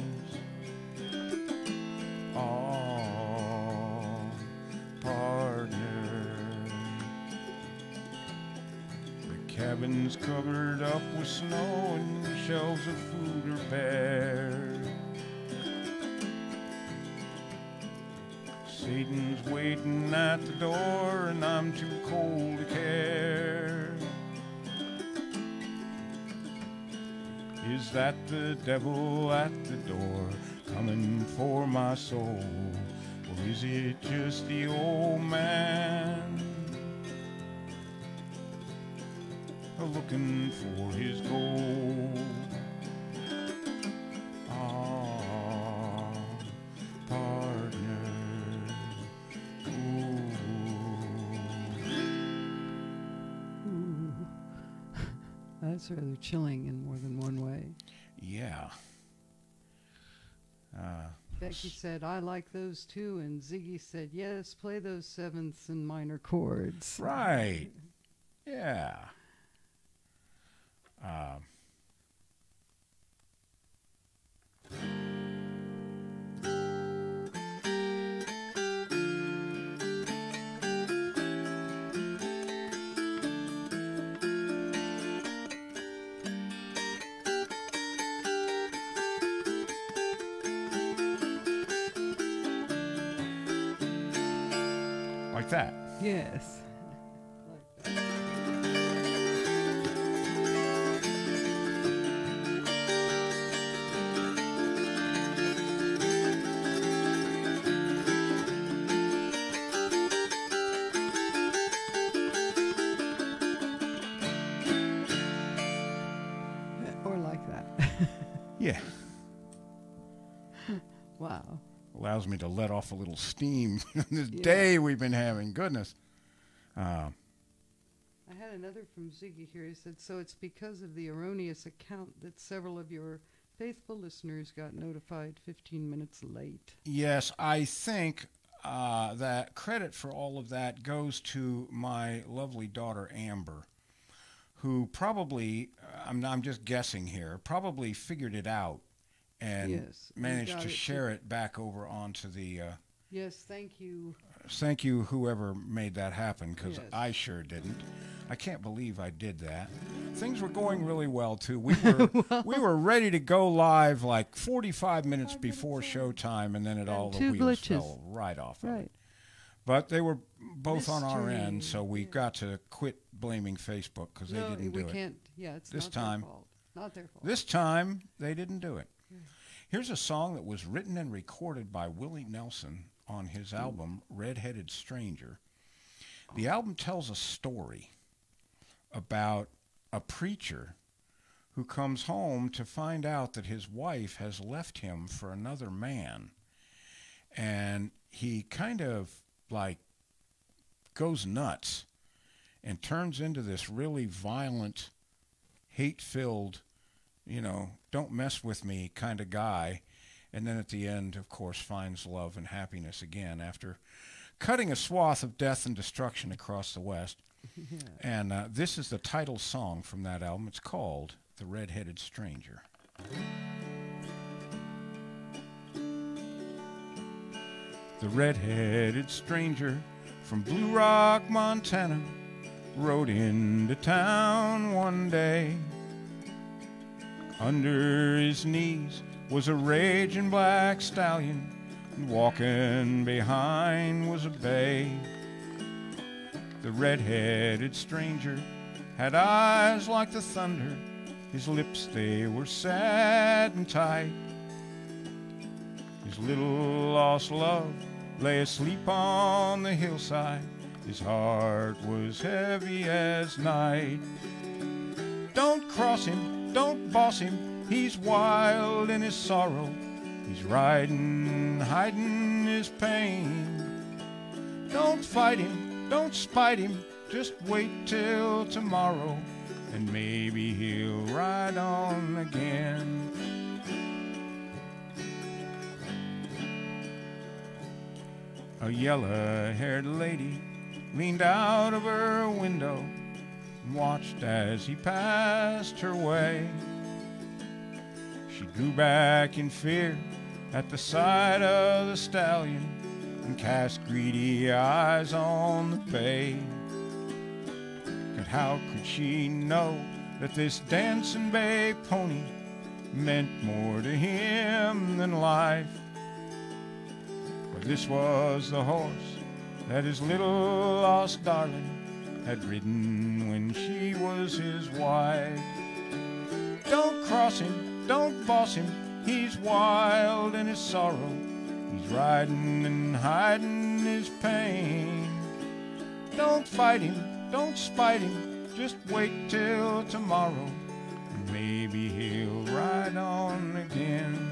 Oh, partner. The cabin's covered up with snow, and shelves of food are bare. Satan's waiting at the door, and I'm too cold to care. Is that the devil at the door, coming for my soul? Or is it just the old man looking for his gold? Ah, partner. That's rather chilling in more than one way. Yeah. Becky said, I like those too, and Ziggy said, yes, play those sevenths and minor chords. Right. Yeah. Like that. Yes. Or like that. Yeah. Wow. Allows me to let off a little steam this day we've been having. Goodness. I had another from Ziggy here. He said, so it's because of the erroneous account that several of your faithful listeners got notified 15 minutes late. Yes, I think that credit for all of that goes to my lovely daughter, Amber, who probably, I'm just guessing here, probably figured it out and managed to share it back over onto the... yes, thank you. Thank you, whoever made that happen, because I sure didn't. I can't believe I did that. Things were going really well, too. We were, we were ready to go live like 45 minutes before showtime, and then all the wheels fell right off of it. But they were both on our end, so we got to quit blaming Facebook because they didn't do it. Can't. Yeah, it's this not time, their fault. Not their fault. This time, they didn't do it. Here's a song that was written and recorded by Willie Nelson on his album, Red-Headed Stranger. The album tells a story about a preacher who comes home to find out that his wife has left him for another man. And he kind of, like, goes nuts and turns into this really violent, hate-filled, you know, don't mess with me kind of guy. And then at the end, of course, finds love and happiness again after cutting a swath of death and destruction across the West. And this is the title song from that album. It's called The Red-Headed Stranger. The red-headed stranger from Blue Rock, Montana, rode into town one day. Under his knees was a raging black stallion, and walking behind was a bay. The red-headed stranger had eyes like the thunder. His lips, they were sad and tight. His little lost love lay asleep on the hillside. His heart was heavy as night. Don't cross him, don't boss him, he's wild in his sorrow. He's riding, hiding his pain. Don't fight him, don't spite him, just wait till tomorrow, and maybe he'll ride on again. A yellow-haired lady leaned out of her window and watched as he passed her way. She drew back in fear at the sight of the stallion and cast greedy eyes on the bay. And how could she know that this dancing bay pony meant more to him than life? For this was the horse that his little lost darling had ridden when she was his wife. Don't cross him, don't boss him, he's wild in his sorrow. He's riding and hiding his pain. Don't fight him, don't spite him, just wait till tomorrow, and maybe he'll ride on again.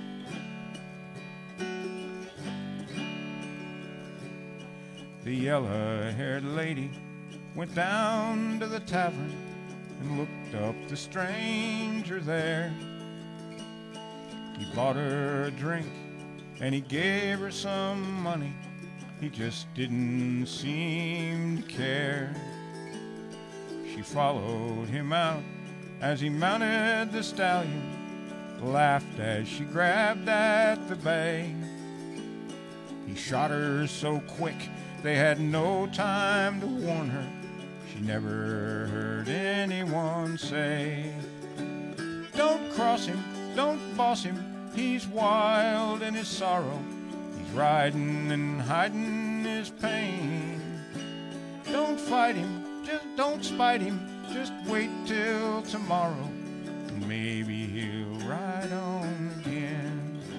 The yellow-haired lady went down to the tavern and looked up the stranger there. He bought her a drink and he gave her some money. He just didn't seem to care. She followed him out as he mounted the stallion, laughed as she grabbed at the bay. He shot her so quick they had no time to warn her. She never heard anyone say, don't cross him, don't boss him, he's wild in his sorrow. He's riding and hiding his pain. Don't fight him, just don't spite him, just wait till tomorrow, and maybe he'll ride on again.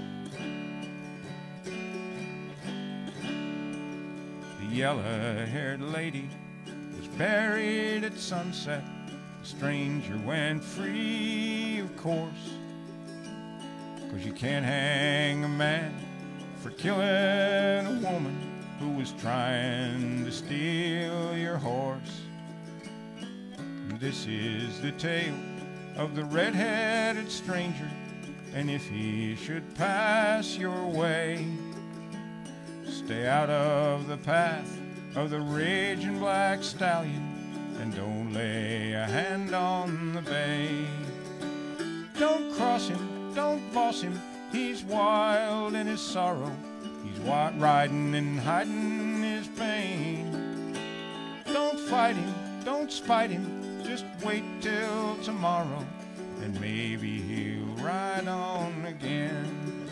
The yellow-haired lady was buried at sunset. The stranger went free, of course, 'cause you can't hang a man for killing a woman who was trying to steal your horse. And this is the tale of the red-headed stranger, and if he should pass your way, stay out of the path of the raging black stallion, and don't lay a hand on the bay. Don't cross him, don't boss him, he's wild in his sorrow. He's riding and hiding his pain. Don't fight him, don't spite him, just wait till tomorrow, and maybe he'll ride on again.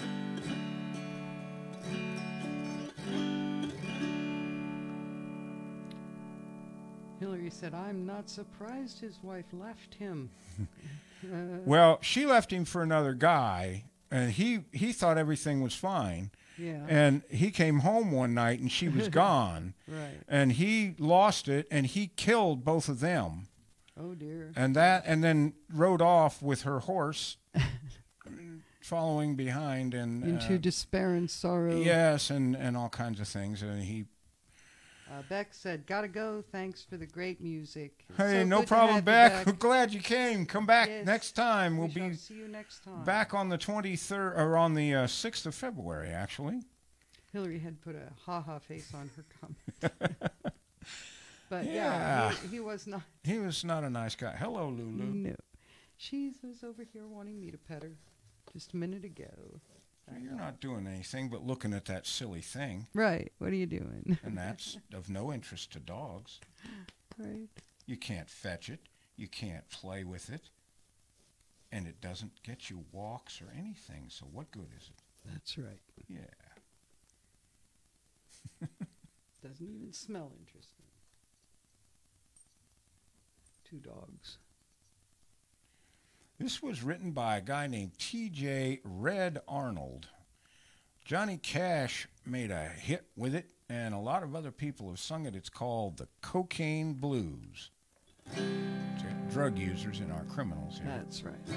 Hillary said, I'm not surprised his wife left him. Well, she left him for another guy, and he thought everything was fine. Yeah. And he came home one night, and she was gone. Right. And he lost it, and he killed both of them. Oh, dear. And then rode off with her horse, following behind. And into despair and sorrow. Yes, and all kinds of things. And he... Beck said, gotta go. Thanks for the great music. Hey, So no good to problem, have you Beck. We're glad you came. Come back Yes. next time. We We'll shall be see you next time. back on the 23rd, or on the 6th of February, actually. Hillary had put a ha-ha face on her comment. But yeah, he was not. He was not a nice guy. Hello, Lulu. No. She was over here wanting me to pet her just a minute ago. You're not doing anything but looking at that silly thing. Right. What are you doing? And that's of no interest to dogs. Right. You can't fetch it. You can't play with it. And it doesn't get you walks or anything. So what good is it? That's right. Yeah. Doesn't even smell interesting. 2 dogs. This was written by a guy named T.J. Red Arnold. Johnny Cash made a hit with it, and a lot of other people have sung it. It's called The Cocaine Blues. It's got drug users and our criminals here. That's right.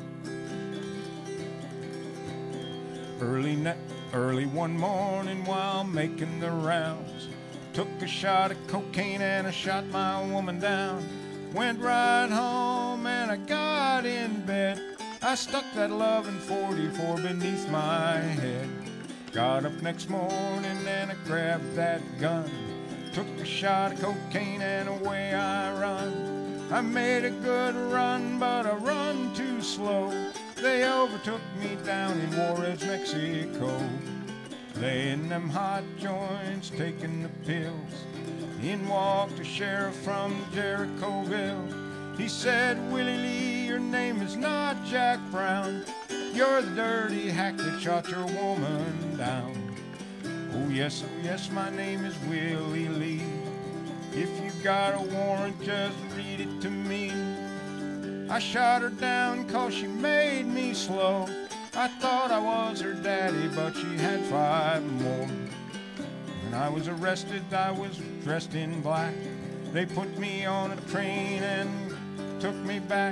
Early one morning while making the rounds, took a shot of cocaine and I shot my woman down. Went right home and I got in bed. I stuck that loving 44 beneath my head. Got up next morning and I grabbed that gun. Took a shot of cocaine and away I run. I made a good run, but I run too slow. They overtook me down in Juarez, Mexico. Laying them hot joints, taking the pills. In walked a sheriff from Jericho-ville. He said, Willie Lee, your name is not Jack Brown. You're the dirty hack that shot your woman down. Oh yes, my name is Willie Lee. If you got a warrant, just read it to me. I shot her down 'cause she made me slow. I thought I was her daddy, but she had 5 more. When I was arrested, I was dressed in black. They put me on a train and took me back.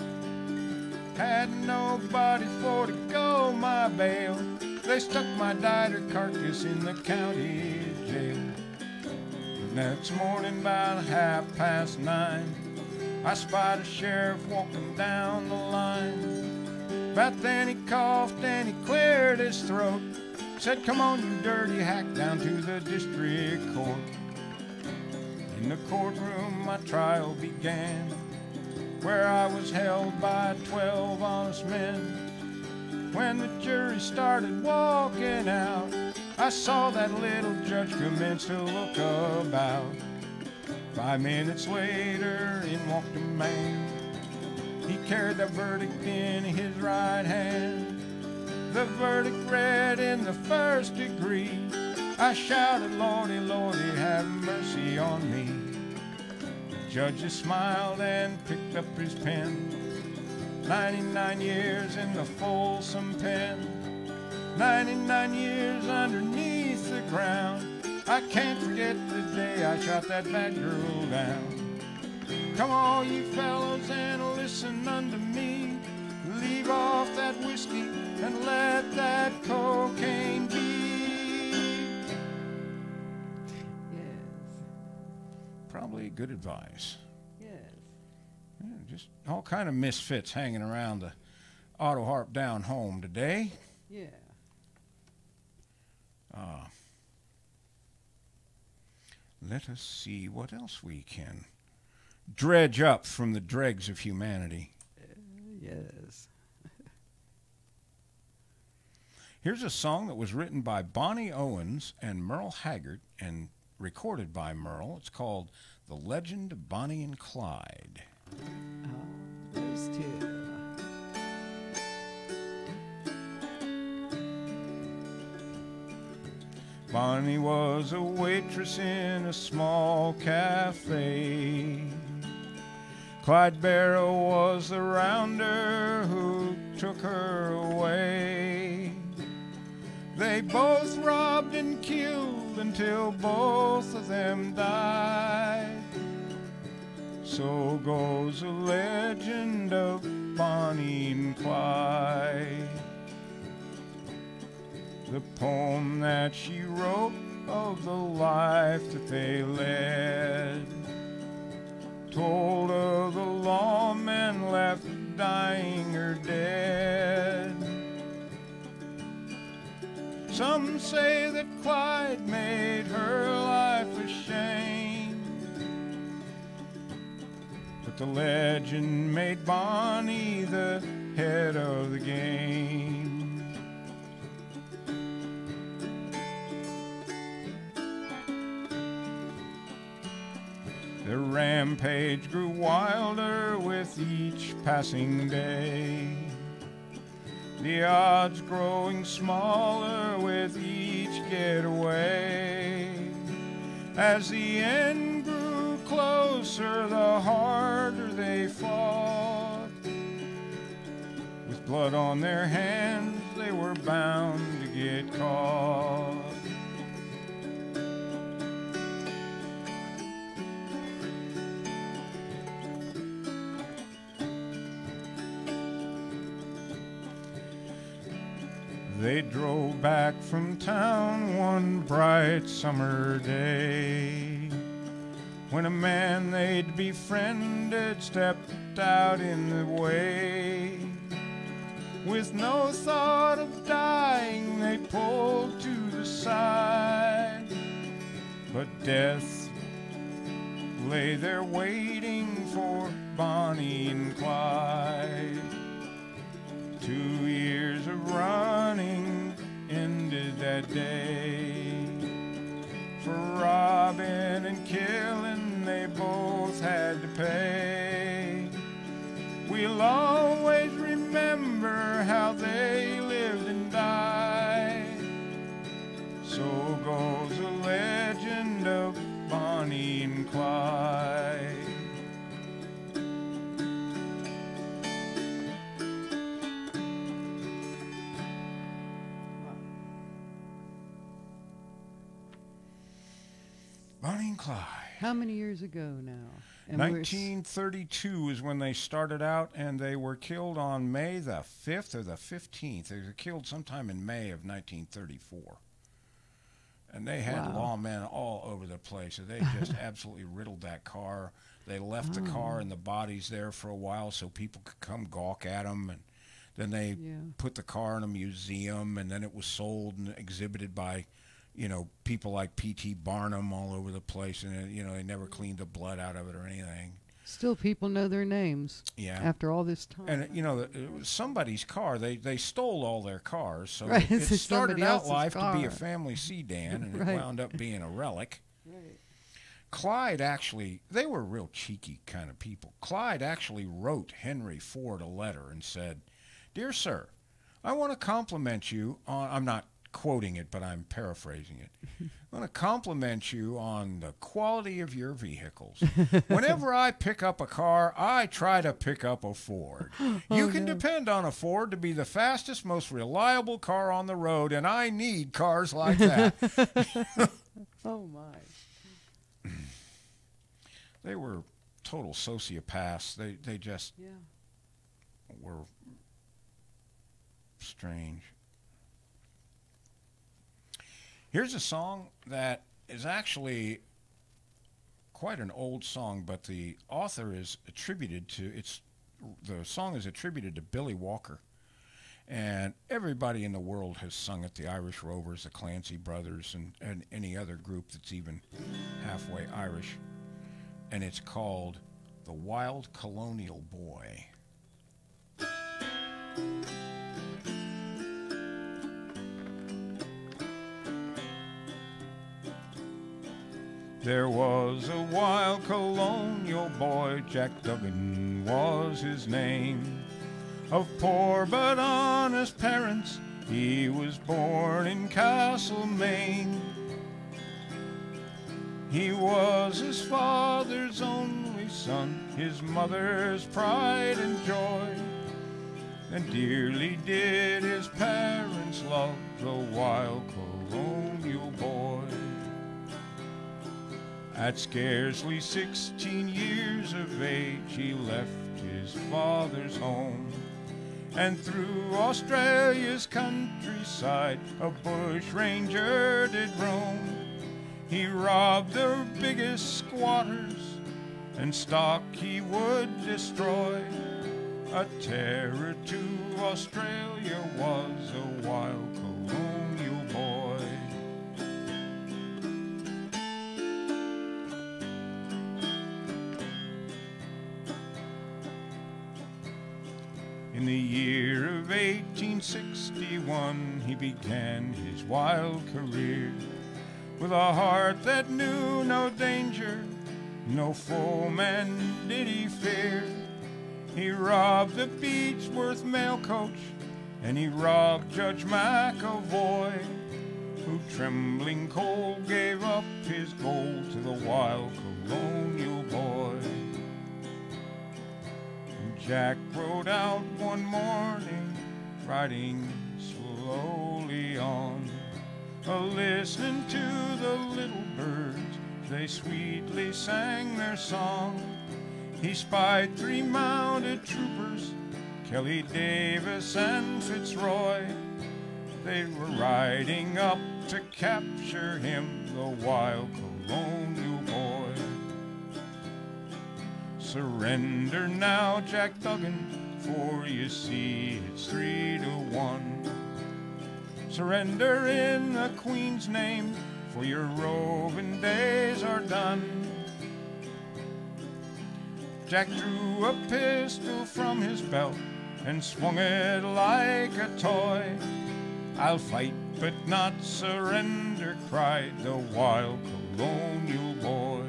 Had nobody for to go my bail. They stuck my died carcass in the county jail. The next morning about 9:30, I spied a sheriff walking down the line. About then he coughed and he cleared his throat. Said, come on, you dirty hack, down to the district court. In the courtroom my trial began, where I was held by 12 honest men. When the jury started walking out, I saw that little judge commence to look about. 5 minutes later, in walked a man. He carried the verdict in his right hand. The verdict read in the first degree. I shouted, Lordy, Lordy, have mercy on me. The judge just smiled and picked up his pen. 99 years in the Folsom pen. 99 years underneath the ground. I can't forget the day I shot that bad girl down. Come all you fellows and listen unto me. Leave off that whiskey and let that cocaine be. Yes. Probably good advice. Yes. Yeah, just all kind of misfits hanging around the Autoharp down home today. Yeah. Let us see what else we can dredge up from the dregs of humanity. Yes. Here's a song that was written by Bonnie Owens and Merle Haggard and recorded by Merle. It's called The Legend of Bonnie and Clyde. Those 2. Bonnie was a waitress in a small cafe. Clyde Barrow was the rounder who took her away. They both robbed and killed until both of them died. So goes the legend of Bonnie and Clyde. The poem that she wrote of the life that they led told of the lawmen left dying or dead. Some say that Clyde made her life a shame, but the legend made Bonnie the head of the game. Their rampage grew wilder with each passing day, the odds growing smaller with each getaway. As the end grew closer, the harder they fought. With blood on their hands, they were bound to get caught. They drove back from town one bright summer day, when a man they'd befriended stepped out in the way. With no thought of dying, they pulled to the side, but death lay there waiting for Bonnie and Clyde. 2 years of running ended that day. For robbing and killing, they both had to pay. We'll always remember how they lived and died. So goes the legend of Bonnie and Clyde. Bonnie and Clyde. How many years ago now? And 1932 is when they started out, and they were killed on May the 5th or the 15th. They were killed sometime in May of 1934. And they had lawmen all over the place. They just absolutely riddled that car. They left the car and the bodies there for a while so people could come gawk at them. And then they put the car in a museum, and then it was sold and exhibited by, you know, people like P.T. Barnum all over the place, and, you know, they never cleaned the blood out of it or anything. Still, people know their names. Yeah. After all this time. And, you know, it was somebody's car. They stole all their cars, so right. it started out life car. to be a family sedan, and right. it wound up being a relic. Right. Clyde actually, they were real cheeky kind of people. Clyde actually wrote Henry Ford a letter and said, "Dear sir, I want to compliment you on," I'm not quoting it, but I'm paraphrasing it. "I want to compliment you on the quality of your vehicles. Whenever I pick up a car, I try to pick up a Ford. You can depend on a Ford to be the fastest, most reliable car on the road, and I need cars like that." Oh, my. They were total sociopaths. They just were strange. Here's a song that is actually quite an old song, but the author is attributed to, the song is attributed to Billy Walker. And everybody in the world has sung it, the Irish Rovers, the Clancy Brothers, and any other group that's even halfway Irish. And it's called The Wild Colonial Boy. There was a wild colonial boy, Jack Duggan was his name. Of poor but honest parents, he was born in Castlemaine. He was his father's only son, his mother's pride and joy, and dearly did his parents love the wild colonial boy. At scarcely 16 years of age, he left his father's home, and through Australia's countryside a bush ranger did roam. He robbed the biggest squatters, and stock he would destroy. A terror to Australia was a wild colonial boy. In the year of 1861, he began his wild career. With a heart that knew no danger No foeman did he fear. He robbed the Beechworth mail coach, and he robbed Judge McAvoy, who trembling cold gave up his gold to the wild colonial boy. And Jack rode out one morning, riding slowly on, a-listening to the little birds, they sweetly sang their song. He spied 3 mounted troopers, Kelly, Davis, and Fitzroy. They were riding up to capture him, the wild colonial boy. Surrender now, Jack Duggan, for you see it's 3-1. Surrender in the Queen's name, for your roving days are done. Jack drew a pistol from his belt and swung it like a toy. I'll fight but not surrender, cried the wild colonial boy.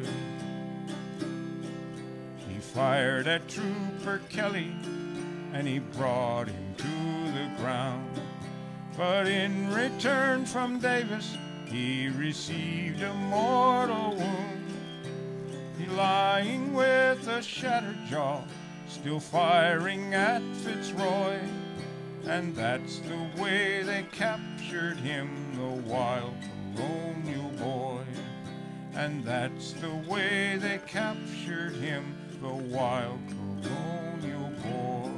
He fired at Trooper Kelly and he brought him to the ground. But in return from Davis, he received a mortal wound. He lying with a shattered jaw, still firing at Fitzroy. And that's the way they captured him, the wild colonial boy. And that's the way they captured him, the wild colonial boy.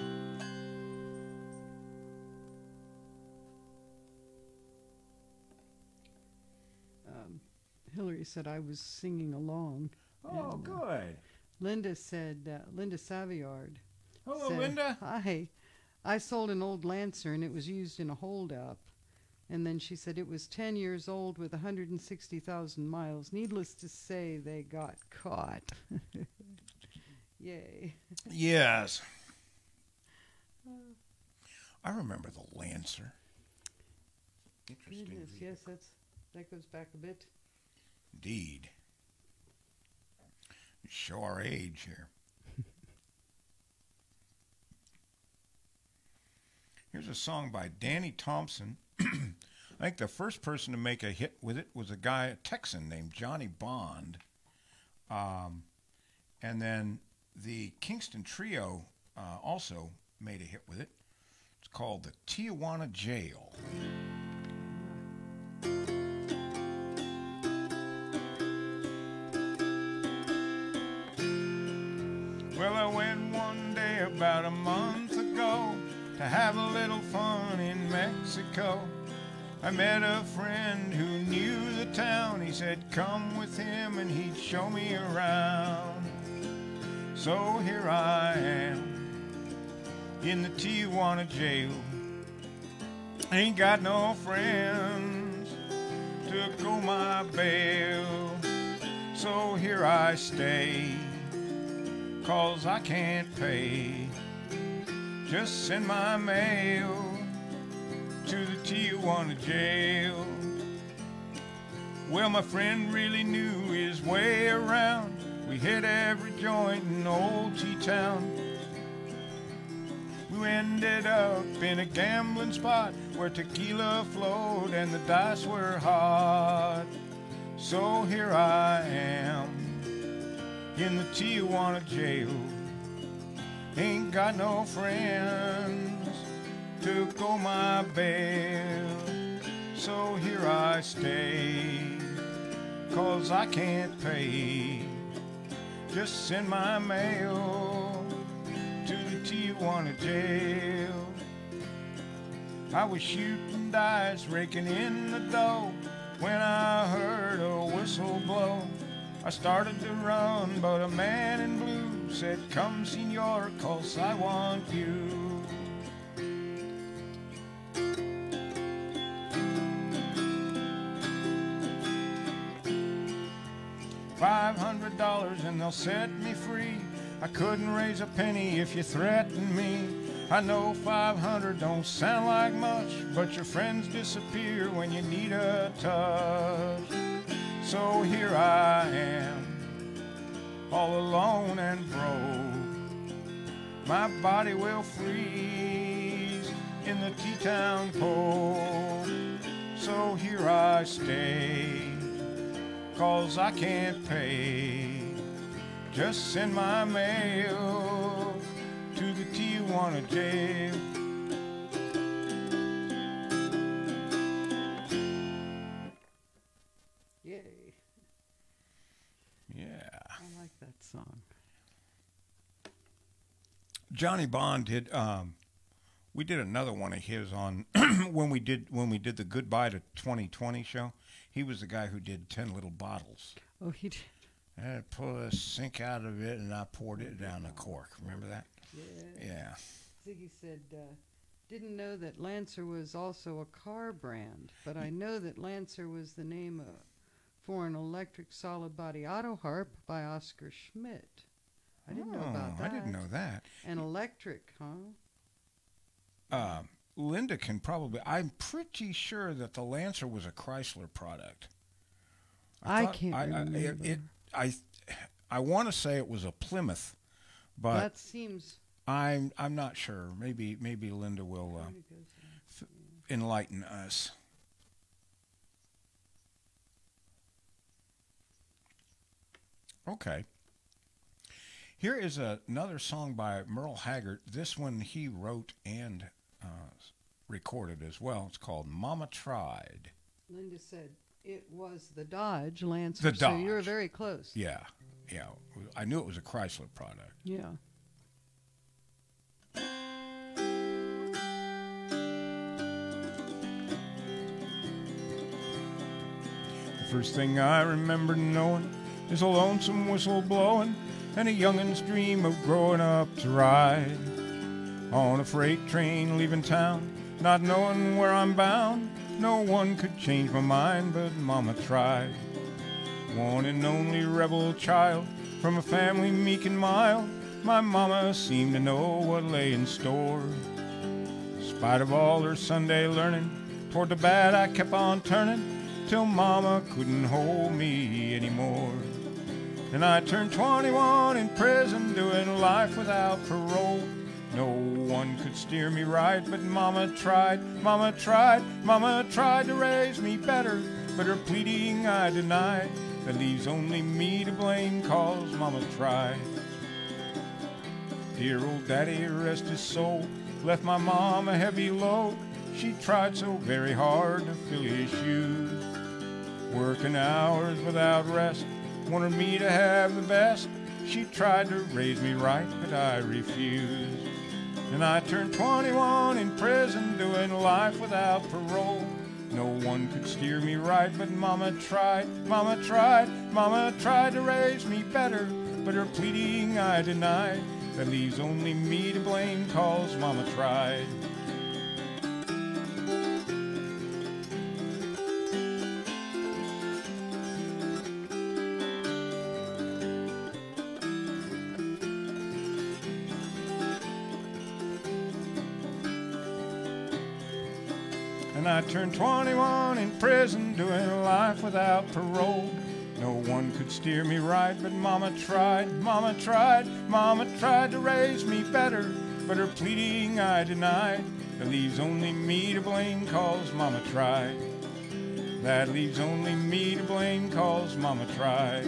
Hillary said I was singing along. Oh, good. Linda said, Linda Saviard. Hello, said, Linda. Hi. I sold an old Lancer and it was used in a holdup. And then she said it was 10 years old with 160,000 miles. Needless to say, they got caught. Yay. Yes. I remember the Lancer. Interesting. Goodness, yes, that goes back a bit. Indeed. We show our age here. Here's a song by Danny Thompson. I think the first person to make a hit with it was a Texan named Johnny Bond. And then the Kingston Trio also made a hit with it. It's called the Tijuana Jail. Well, I went one day about a month ago to have a little fun in Mexico. I met a friend who knew the town. He said, come with him and he'd show me around. So here I am in the Tijuana jail. Ain't got no friends to go my bail. So here I stay, 'cause I can't pay. Just send my mail to the Tijuana jail. Well, my friend really knew his way around. We hit every joint in Old T-Town. We ended up in a gambling spot where tequila flowed and the dice were hot. So here I am in the Tijuana jail. Ain't got no friends to go my bail. So here I stay, 'cause I can't pay. Just send my mail to the Tijuana jail. I was shooting dice, raking in the dough, when I heard a whistle blow. I started to run, but a man in blue said, come, senor, 'cause I want you. $500 and they'll set me free. I couldn't raise a penny if you threatened me. I know 500 don't sound like much, but your friends disappear when you need a touch. So here I am all alone and broke. My body will freeze in the T-town cold. So here I stay, 'cause I can't pay. Just send my mail to the Tijuana jail. Yay. Yeah. I like that song. Johnny Bond did. We did another one of his on when we did the Goodbye to 2020 show. He was the guy who did 10 Little Bottles. Oh, he did. And I pulled a sink out of it and I poured it down the cork. Remember that? Yeah. Yeah. Ziggy said, didn't know that Lancer was also a car brand, but I know that Lancer was the name for an electric solid body Autoharp by Oscar Schmidt. I didn't know about that. I didn't know that. An electric, huh? Linda can probably. I'm pretty sure that the Lancer was a Chrysler product. I can't remember. I want to say it was a Plymouth, but that seems. I'm not sure. Maybe Linda will enlighten us. Okay. Here is another song by Merle Haggard. This one he wrote and recorded as well. It's called Mama Tried. Linda said it was the Dodge Lancer. The Dodge. So you were very close. Yeah. I knew it was a Chrysler product. Yeah. The first thing I remember knowing is a lonesome whistle blowing and a youngin's dream of growing up to ride on a freight train leaving town, not knowing where I'm bound. No one could change my mind, but Mama tried. One and only rebel child from a family meek and mild, my mama seemed to know what lay in store. In spite of all her Sunday learning, toward the bad I kept on turning, till Mama couldn't hold me anymore. And I turned 21 in prison, doing life without parole. No one could steer me right, but Mama tried, Mama tried, Mama tried to raise me better, but her pleading I denied. That leaves only me to blame, 'cause Mama tried. Dear old Daddy, rest his soul, left my mom a heavy load. She tried so very hard to fill his shoes, working hours without rest, wanted me to have the best. She tried to raise me right, but I refused. And I turned 21 in prison, doing life without parole. No one could steer me right, but Mama tried, Mama tried, Mama tried to raise me better, but her pleading I denied. That leaves only me to blame, 'cause Mama tried. And I turned 21 in prison, doing life without parole. No one could steer me right, but Mama tried, Mama tried, Mama tried to raise me better, but her pleading I denied. That leaves only me to blame, 'cause Mama tried. That leaves only me to blame, 'cause Mama tried.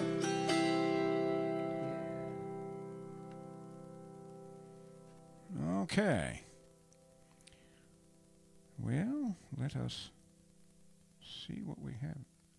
Okay. Well, let us see what we have.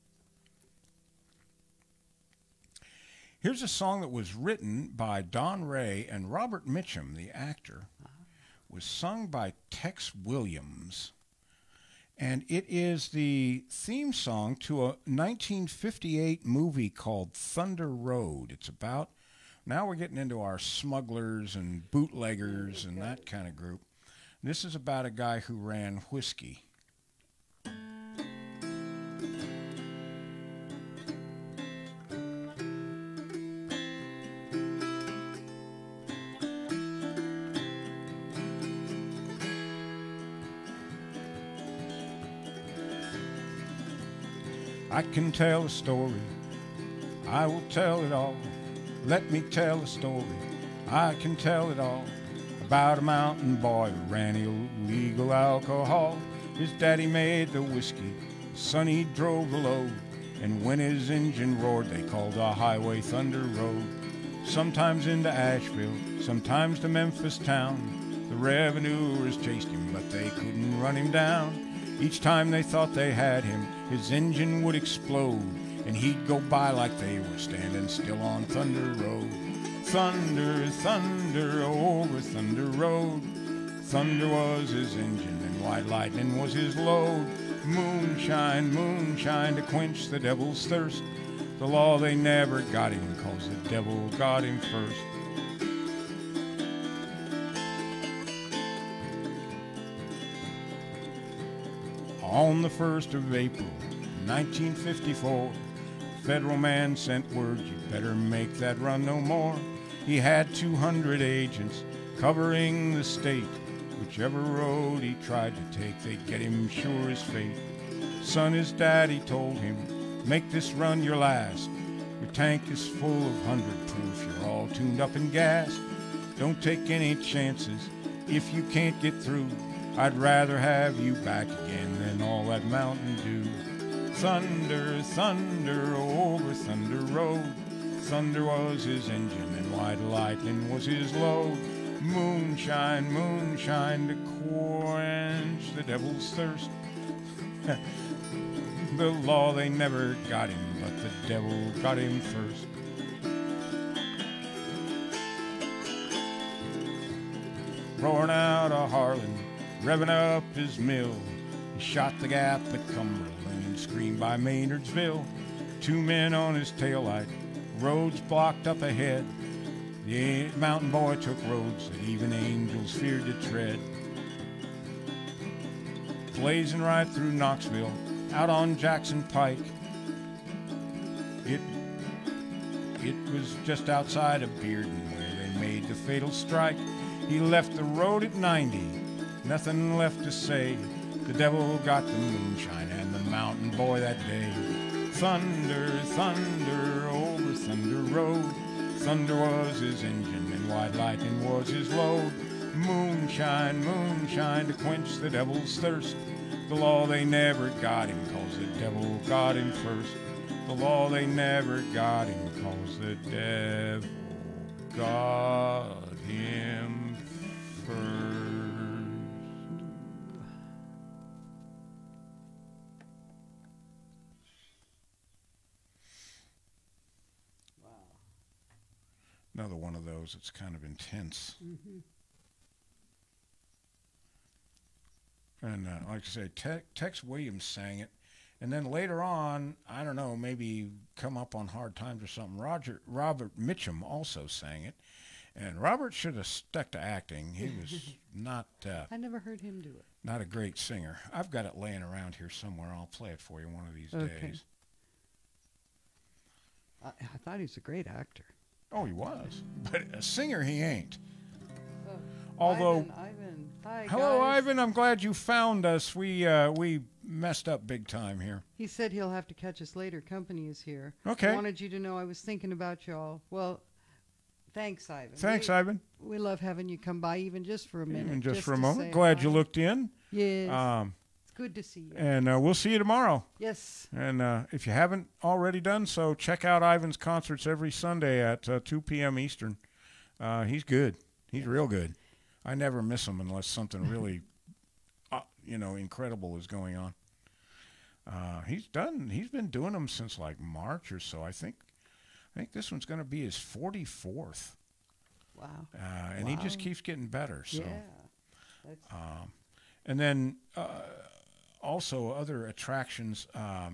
Here's a song that was written by Don Ray and Robert Mitchum, the actor. Was sung by Tex Williams. And it is the theme song to a 1958 movie called Thunder Road. It's about, now we're getting into our smugglers and bootleggers and that kind of group. This is about a guy who ran whiskey. I can tell a story, I will tell it all, Let me tell a story, I can tell it all, about a mountain boy who ran illegal alcohol. His daddy made the whiskey, his son he drove the load, and when his engine roared, they called the highway Thunder Road. Sometimes into Asheville, sometimes to Memphis town, the revenuers chased him, but they couldn't run him down. Each time they thought they had him, his engine would explode, and he'd go by like they were standing still on Thunder Road. Thunder, thunder, over Thunder Road. Thunder was his engine, and white lightning was his load. Moonshine, moonshine to quench the devil's thirst. The law they never got him, 'cause the devil got him first. On the 1st of April, 1954, a federal man sent word, you better make that run no more. He had 200 agents covering the state. Whichever road he tried to take, they'd get him sure as fate. Son, his daddy told him, make this run your last. Your tank is full of 100 proof, you're all tuned up and gassed. Don't take any chances if you can't get through. I'd rather have you back again than all that Mountain Dew. Thunder, thunder, over Thunder Road. Thunder was his engine, and white lightning was his load. Moonshine, moonshine to quench the devil's thirst. The law, they never got him, but the devil got him first. Roaring out of Harlan, revving up his mill, he shot the gap at Cumberland, screened by Maynardsville. 2 men on his taillight, roads blocked up ahead. The mountain boy took roads that even angels feared to tread. Blazing right through Knoxville, out on Jackson Pike. It was just outside of Bearden where they made the fatal strike. He left the road at 90, nothing left to say. The devil got the moonshine and the mountain boy that day. Thunder, thunder, over Thunder Road. Thunder was his engine, and white lightning was his load. Moonshine, moonshine to quench the devil's thirst. The law, they never got him, 'cause the devil got him first. The law, they never got him, 'cause the devil got him first. Another one of those that's kind of intense. Mm-hmm. And like I say, Tex Williams sang it. And then later on, I don't know, maybe come up on Hard Times or something, Robert Mitchum also sang it. And Robert should have stuck to acting. He was not... I never heard him do it. Not a great singer. I've got it laying around here somewhere. I'll play it for you one of these days. I thought he was a great actor. Oh, he was. But a singer he ain't. Although, Although... Ivan. Hi, Hello, guys. Ivan. I'm glad you found us. We messed up big time here. He said he'll have to catch us later. Company is here. Okay. I wanted you to know I was thinking about y'all. Well, thanks, Ivan. Thanks, Ivan. We love having you come by, even just for a minute. Even just for a to moment. say Glad hi. you looked in. Yes. It's good to see you. And we'll see you tomorrow. Yes. And if you haven't already done so, check out Ivan's concerts every Sunday at 2 p.m. Eastern. He's good. He's real good. I never miss him unless something really, incredible is going on. He's been doing them since like March or so. I think this one's going to be his 44th. Wow. And he just keeps getting better. So. Yeah. And then also other attractions.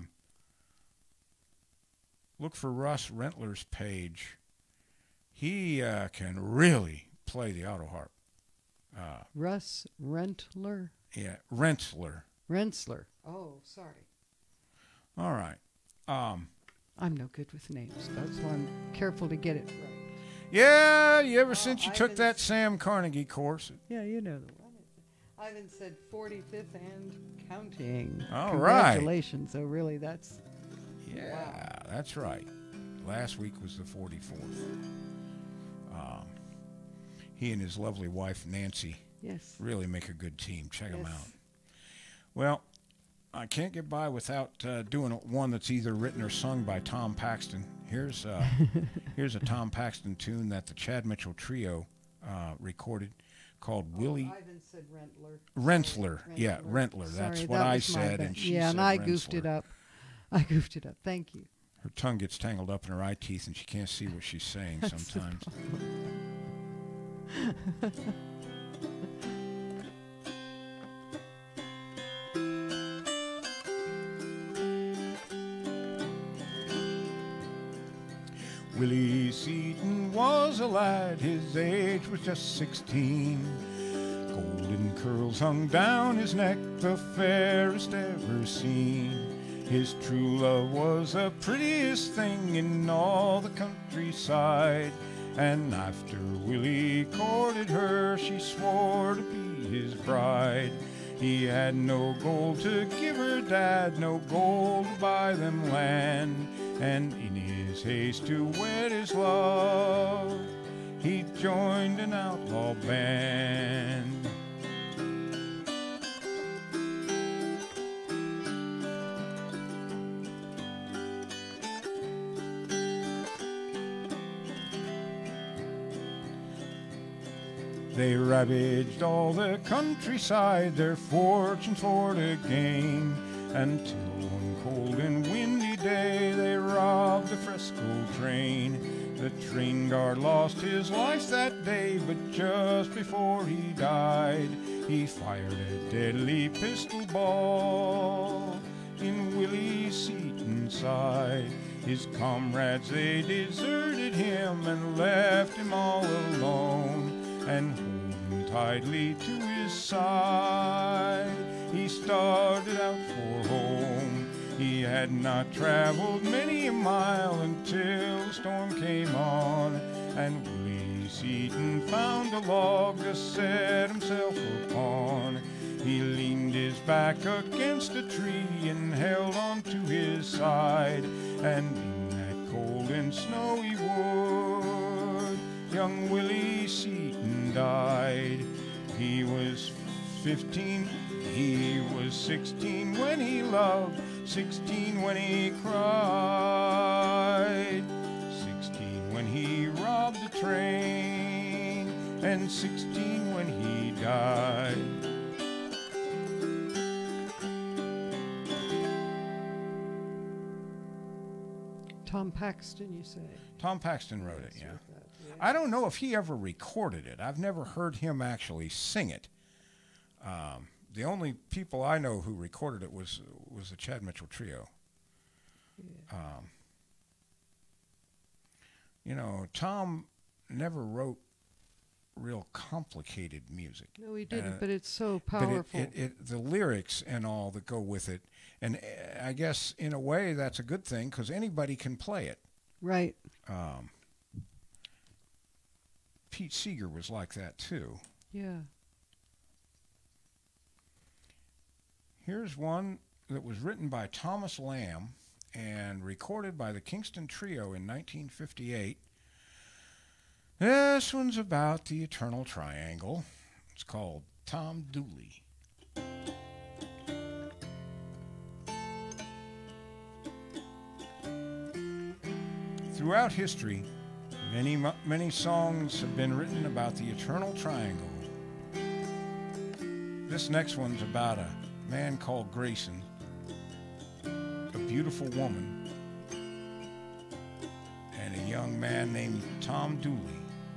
Look for Russ Rentler's page. He can really play the Autoharp. Russ Rentler? Yeah, Rentler. Rensselaer. Oh, sorry. All right. I'm no good with names. That's why I'm careful to get it right. Yeah, ever since you took that Sam Carnegie course. Yeah, you know the one. Ivan said 45th and counting. All right. Congratulations. So really, that's... Yeah, wow. that's right. Last week was the 44th. He and his lovely wife, Nancy, Yes. really make a good team. Check them Yes. out. Well, I can't get by without doing one that's either written or sung by Tom Paxton. Here's a Tom Paxton tune that the Chad Mitchell Trio recorded called Willie. Ivan said Rentler. Rentler. Yeah, Rentler. That's Sorry, what that I was my said, bad. and she yeah, said and I goofed Rentler. it up. I goofed it up. Thank you. Her tongue gets tangled up in her eye teeth, and she can't see what she's saying That's the sometimes. Willie Seaton was a lad, his age was just 16. Golden curls hung down his neck, the fairest ever seen. His true love was the prettiest thing in all the countryside. And after Willie courted her, she swore to be his bride. He had no gold to give her dad, no gold to buy them land. And in his haste to wed his love, he joined an outlaw band. They ravaged all the countryside, their fortunes for to gain, until one cold and windy day they robbed a Fresco train. The train guard lost his life that day, but just before he died, he fired a deadly pistol ball in Willie Seaton's side. His comrades, they deserted him and left him all alone. And holding tightly to his side, he started out for home. He had not traveled many a mile until the storm came on, and Willie Seaton found a log to set himself upon. He leaned his back against a tree and held on to his side, and in that cold and snowy wood, young Willie Seaton died. He was 15, he was 16 when he loved, 16 when he cried, 16 when he robbed the train, and 16 when he died. Tom Paxton, you say? Tom Paxton wrote it, yeah. That, yeah. I don't know if he ever recorded it. I've never heard him actually sing it. The only people I know who recorded it was the Chad Mitchell Trio. Yeah. You know, Tom never wrote real complicated music. No, he didn't, but it's so powerful. But the lyrics and all that go with it, and I guess in a way that's a good thing because anybody can play it. Right. Pete Seeger was like that too. Yeah. Here's one that was written by Thomas Lamb and recorded by the Kingston Trio in 1958. This one's about the Eternal Triangle. It's called Tom Dooley. Throughout history, many songs have been written about the Eternal Triangle. This next one's about a man called Grayson, a beautiful woman, and a young man named Tom Dooley.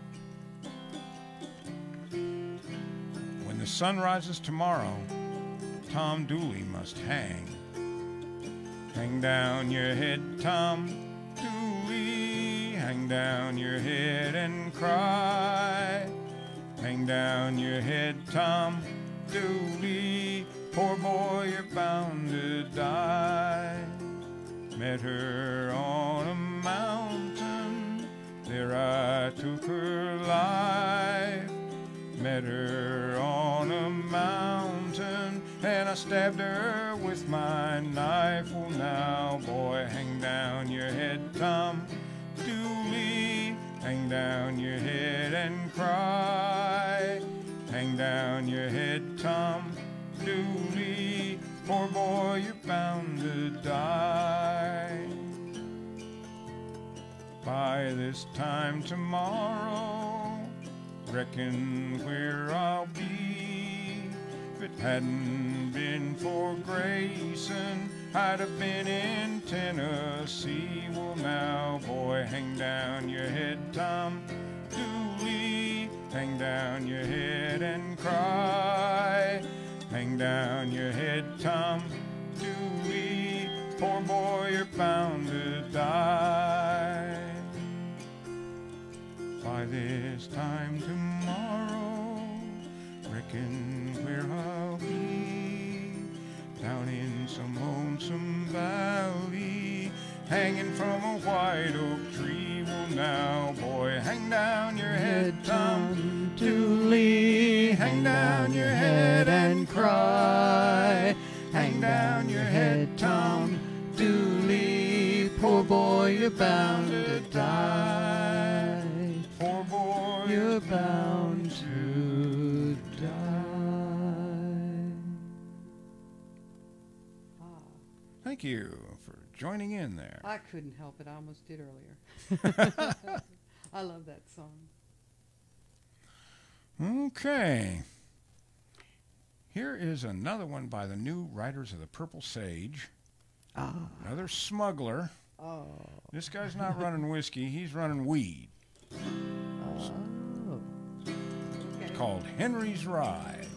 When the sun rises tomorrow, Tom Dooley must hang. Hang down your head, Tom Dooley, hang down your head and cry. Hang down your head, Tom Dooley, poor boy, you're bound to die. Met her on a mountain, there I took her life. Met her on a mountain, and I stabbed her with my knife. Well now, boy, hang down your head, Tom down your head and cry. Hang down your head, Tom Dooley, poor boy, you're bound to die. By this time tomorrow, reckon where I'll be. If it hadn't been for Grayson, I'd have been in Tennessee. Well now, boy, hang down your head, Tom Dooley. Hang down your head and cry. Hang down your head, Tom Dooley. Poor boy, you're bound to die. By this time tomorrow, reckon where I'll be. Down in some lonesome valley, hanging from a white oak tree. Well now, boy, hang down your head, Tom Dooley. Hang down your head and cry. Hang down your head, Tom Dooley. Poor boy, you're bound to die. Poor boy, you're bound to die. Thank you for joining in there. I couldn't help it. I almost did earlier. I love that song. Okay. Here is another one by the new Riders of the Purple Sage. Another smuggler. Oh. This guy's not running whiskey, he's running weed. Oh. It's called Henry's Ride.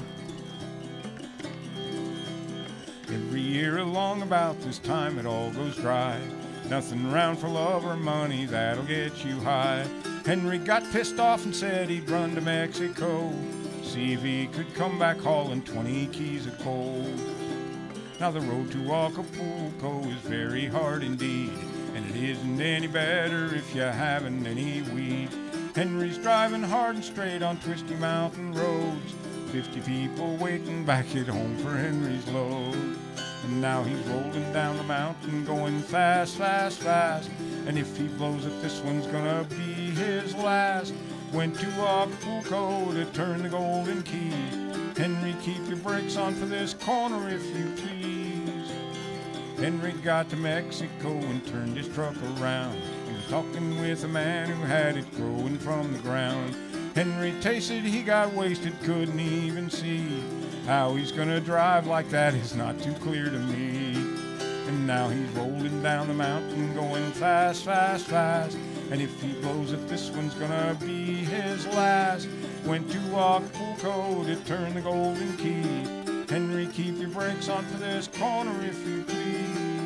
Every year along about this time it all goes dry. Nothing round for love or money that'll get you high. Henry got pissed off and said he'd run to Mexico, see if he could come back hauling 20 keys of gold. Now the road to Acapulco is very hard indeed, and it isn't any better if you haven't any weed. Henry's driving hard and straight on twisty mountain roads, 50 people waiting back at home for Henry's load. And now he's rolling down the mountain going fast, fast, fast, and if he blows it, this one's gonna be his last. Went to Acapulco to turn the golden key. Henry, keep your brakes on for this corner if you please. Henry got to Mexico and turned his truck around. He was talking with a man who had it growing from the ground. Henry tasted, he got wasted, couldn't even see. How he's gonna drive like that is not too clear to me. And now he's rolling down the mountain going fast, fast, fast, and if he blows it, this one's gonna be his last. Went to Acapulco to turn the golden key. Henry, keep your brakes on for this corner if you please.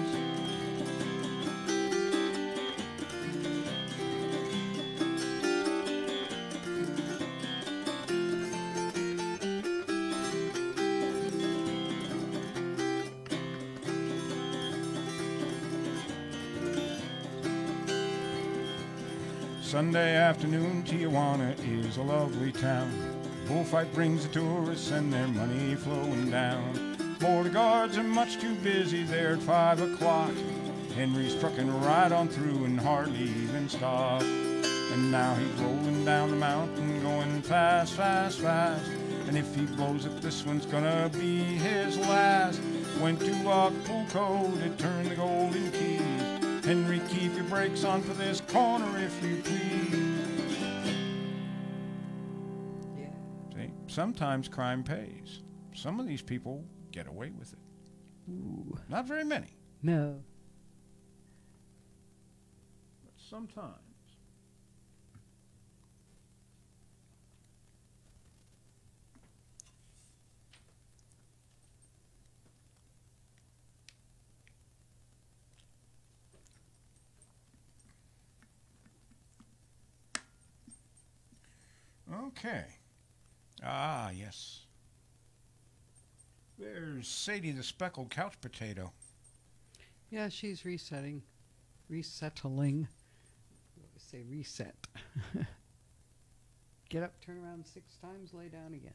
Sunday afternoon, Tijuana is a lovely town. Bullfight brings the tourists and their money flowing down. Border guards are much too busy there at 5 o'clock. Henry's trucking right on through and hardly even stop. And now he's rolling down the mountain going fast, fast, fast. And if he blows it, this one's gonna be his last. Went to Acapulco to turn the golden keys. Henry, keep your brakes on for this corner if you please. Yeah. See, sometimes crime pays. Some of these people get away with it. Ooh. Not very many, No. but sometimes. Okay. Ah, yes. There's Sadie the speckled couch potato. Yeah, she's resettling. I say reset. Get up, turn around 6 times, lay down again.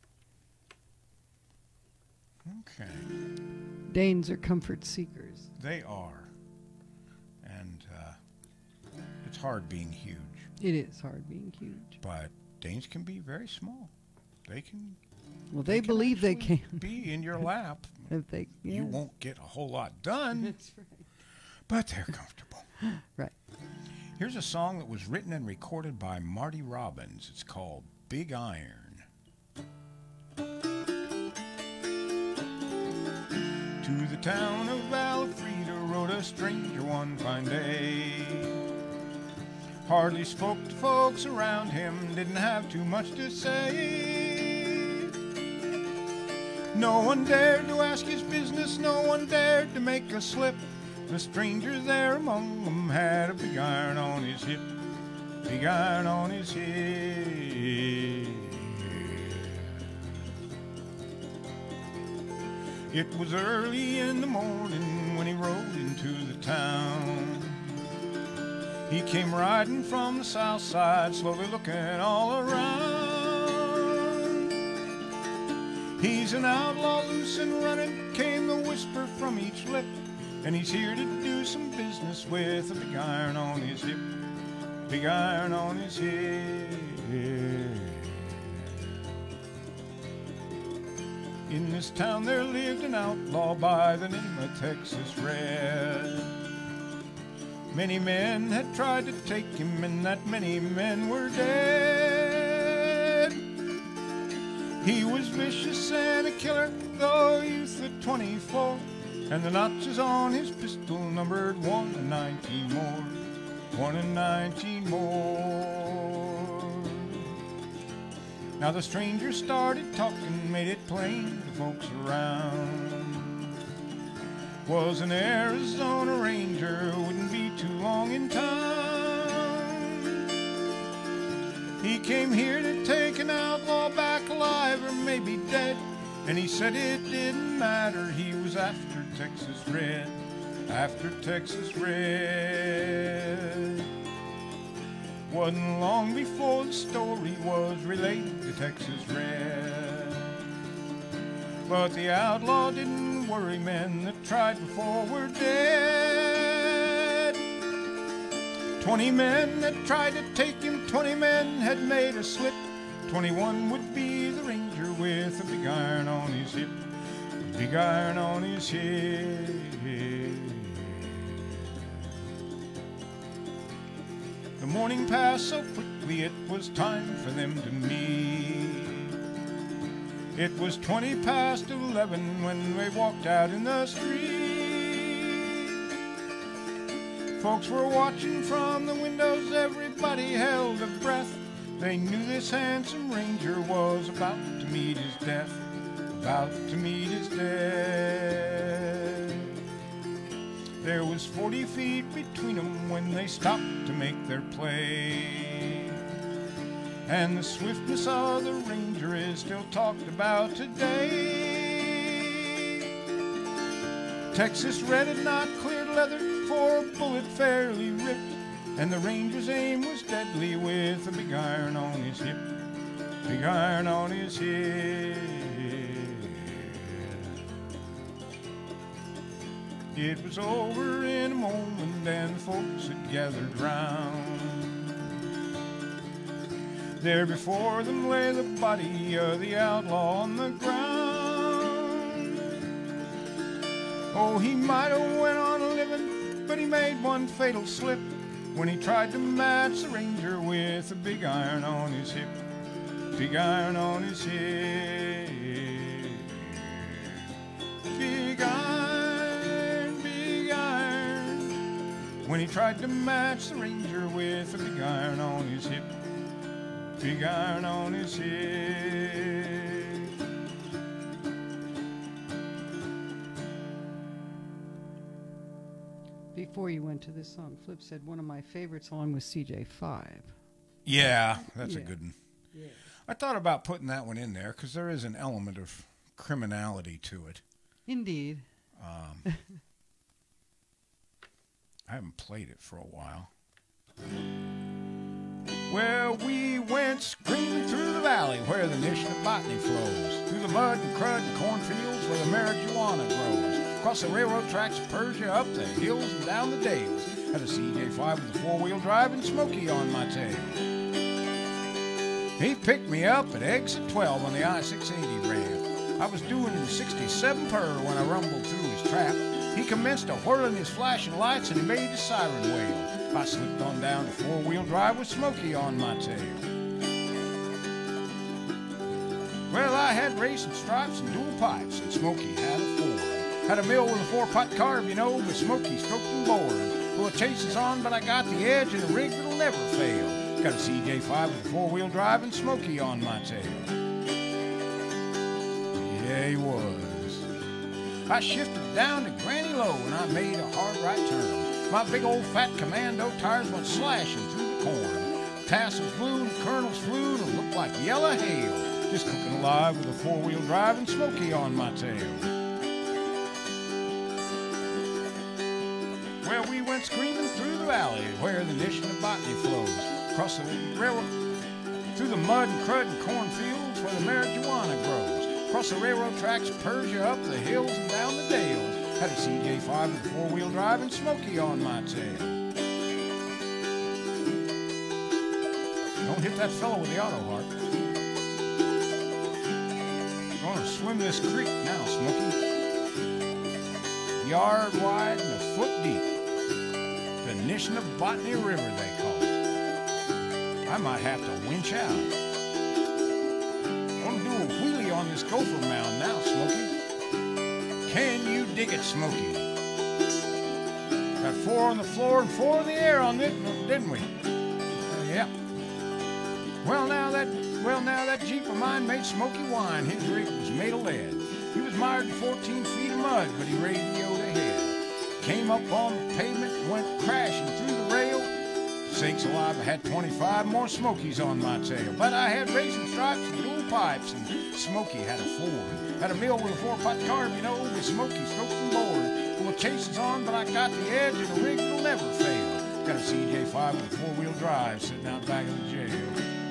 Okay. Danes are comfort seekers. They are. And it's hard being huge. It is hard being huge. But Danes can be very small. They can. Well, they believe they actually can. be in your lap. If they, yeah. You won't get a whole lot done, That's right. but they're comfortable. Right. Here's a song that was written and recorded by Marty Robbins. It's called Big Iron. To the town of Valafrida rode a stranger one fine day. Hardly spoke to folks around him, didn't have too much to say. No one dared to ask his business, no one dared to make a slip. The stranger there among them had a big iron on his hip, big iron on his hip. It was early in the morning when he rode into the town. He came riding from the south side, slowly looking all around. He's an outlaw, loose and running, came the whisper from each lip. And he's here to do some business with a big iron on his hip, big iron on his hip. In this town there lived an outlaw by the name of Texas Red. Many men had tried to take him, and that many men were dead. He was vicious and a killer, though a youth of 24. And the notches on his pistol numbered 1 and 19 more, 1 and 19 more. Now the stranger started talking, made it plain to folks around. Was an Arizona ranger, wouldn't be too long in town. He came here to take an outlaw back alive or maybe dead. And he said it didn't matter, he was after Texas Red, after Texas Red. Wasn't long before the story was relayed to Texas Red. But the outlaw didn't worry, men that tried before were dead. 20 men that tried to take him, 20 men had made a slip. 21 would be the ranger with a big iron on his hip, big iron on his hip. The morning passed so quickly it was time for them to meet. It was 20 past 11 when they walked out in the street. Folks were watching from the windows, everybody held their breath. They knew this handsome ranger was about to meet his death, about to meet his death. There was 40 feet between them when they stopped to make their play. And the swiftness of the ranger is still talked about today. Texas Red had not cleared leather for a bullet fairly ripped. And the ranger's aim was deadly with a big iron on his hip, big iron on his hip. It was over in a moment and the folks had gathered round. There before them lay the body of the outlaw on the ground. Oh, he might have went on living, but he made one fatal slip when he tried to match the ranger with a big iron on his hip, big iron on his hip. Big iron, big iron. When he tried to match the ranger with a big iron on his hip, big iron on his hip. Before you went to this song, Flip said one of my favorites along with CJ5. Yeah, that's a good one. Yeah. I thought about putting that one in there because there is an element of criminality to it. Indeed. I haven't played it for a while. Well, we went screaming through the valley where the Nishnabotany flows, through the mud and crud and cornfields where the marijuana grows, across the railroad tracks of Persia, up the hills and down the dales, Had a CJ5 with a four-wheel drive and Smokey on my tail. He picked me up at exit 12 on the I-680 ramp. I was doing 67 per when I rumbled through his trap. He commenced a whirling his flashing lights and he made his siren wail. I slipped on down to four-wheel drive with Smokey on my tail. Well, I had racing stripes and dual pipes, and Smokey had a Ford. Had a mill with a four-pot carb, you know, with Smokey stroking board. Well, the chase is on, but I got the edge and a rig that'll never fail. Got a CJ5 with a four-wheel drive and Smokey on my tail. Yeah, he was. I shifted down to Granny Low and I made a hard right turn. My big old fat commando tires went slashing through the corn. Tassels blew and kernels flew and it looked like yellow hail. Just cooking alive with a four-wheel drive and Smokey on my tail. Well, we went screaming through the valley where the Nishnabotany flows. Across the railroad, through the mud and crud and cornfields where the marijuana grows. Across the railroad tracks, Persia, up the hills and down the dales. Had a CJ5 with a four-wheel drive and Smokey on my tail. Don't hit that fellow with the Autoharp. Gonna swim this creek now, Smokey. Yard wide and a foot deep. The Nishnabotany River, they call it. I might have to winch out. I'm gonna do a wheelie on this gopher mound now, Smokey. Can you dig it, Smokey? Got 4 on the floor and 4 in the air on it, didn't we? Yeah. Well, now that Jeep of mine made Smokey whine. His rig was made of lead. He was mired in 14 feet of mud, but he radioed ahead. Came up on the pavement and went crashing through the rail. Sakes alive, I had 25 more Smokies on my tail. But I had racing stripes and dual pipes, and Smokey had a Ford. Had a mill with a four-pot carb, you know, with Smokey stroking board. Well, the chase is on, but I got the edge, and the rig will never fail. Got a CJ5 with a four-wheel drive sitting out back of the jail.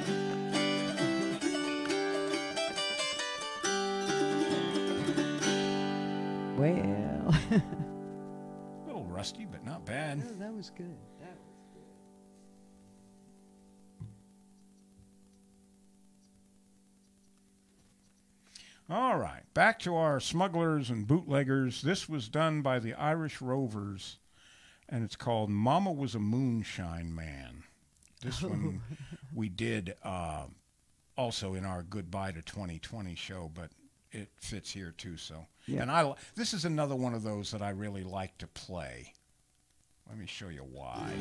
Well. A little rusty, but not bad. No, that was good. All right, back to our smugglers and bootleggers. This was done by the Irish Rovers, and it's called Mama Was a Moonshine Man. This one we did also in our Goodbye to 2020 show, but it fits here too. So, yeah. And this is another one of those that I really like to play. Let me show you why.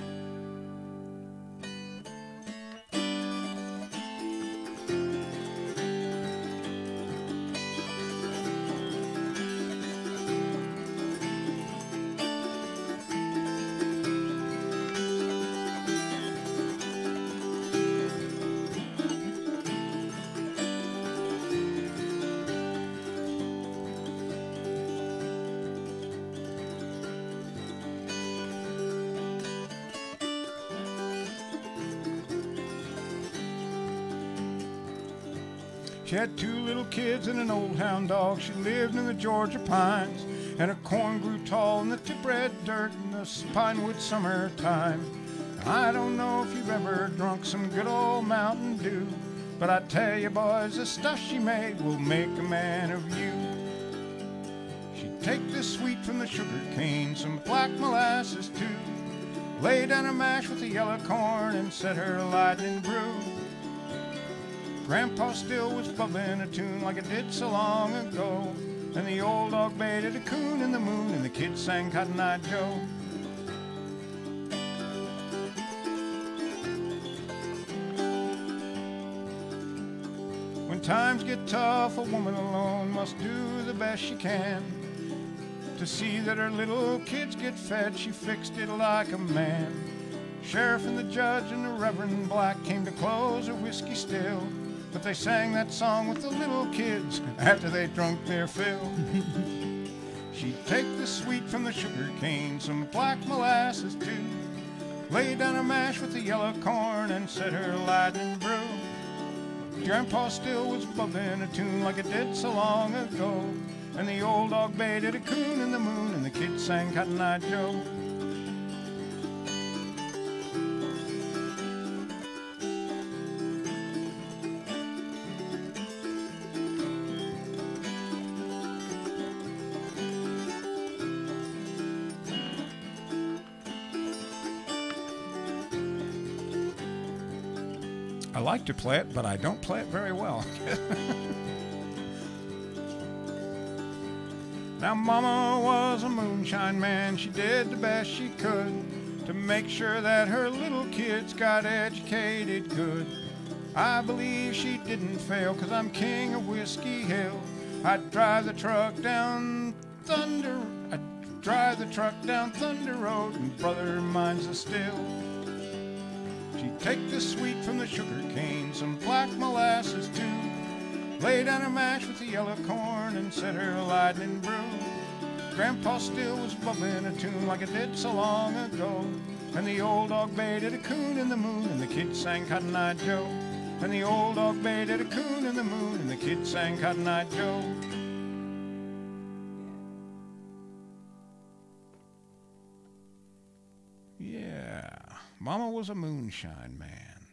She had 2 little kids and an old hound dog. She lived in the Georgia pines, and her corn grew tall in the tip-red dirt in the pinewood summertime. I don't know if you've ever drunk some good old Mountain Dew, but I tell you, boys, the stuff she made will make a man of you. She'd take the sweet from the sugar cane, some black molasses too, lay down her mash with the yellow corn and set her lightning brew. Grandpa still was bubbling a tune like it did so long ago, and the old dog baited a coon in the moon, and the kids sang Cotton Eye Joe. When times get tough, a woman alone must do the best she can. To see that her little kids get fed, she fixed it like a man. Sheriff and the judge and the Reverend Black came to close her whiskey still, but they sang that song with the little kids after they drunk their fill. She'd take the sweet from the sugar cane, some black molasses too, lay down her mash with the yellow corn and set her lightning brew. Grandpa still was bubbling a tune like it did so long ago, and the old dog baited a coon in the moon, and the kids sang Cotton Eye Joe. I like to play it, but I don't play it very well. Now, Mama was a moonshine man. She did the best she could to make sure that her little kids got educated good. I believe she didn't fail, 'cause I'm king of Whiskey Hill. I'd drive the truck down Thunder Road, and brother, mine's a still. She'd take the sweet from the sugar cane, some black molasses too. Lay down her mash with the yellow corn and set her lightning brew. Grandpa still was bubbling a tune like it did so long ago. And the old dog bayed at a coon in the moon, and the kids sang Cotton Eye Joe. And the old dog bayed at a coon in the moon, and the kids sang Cotton Eye Joe. Yeah, Mama was a moonshine man.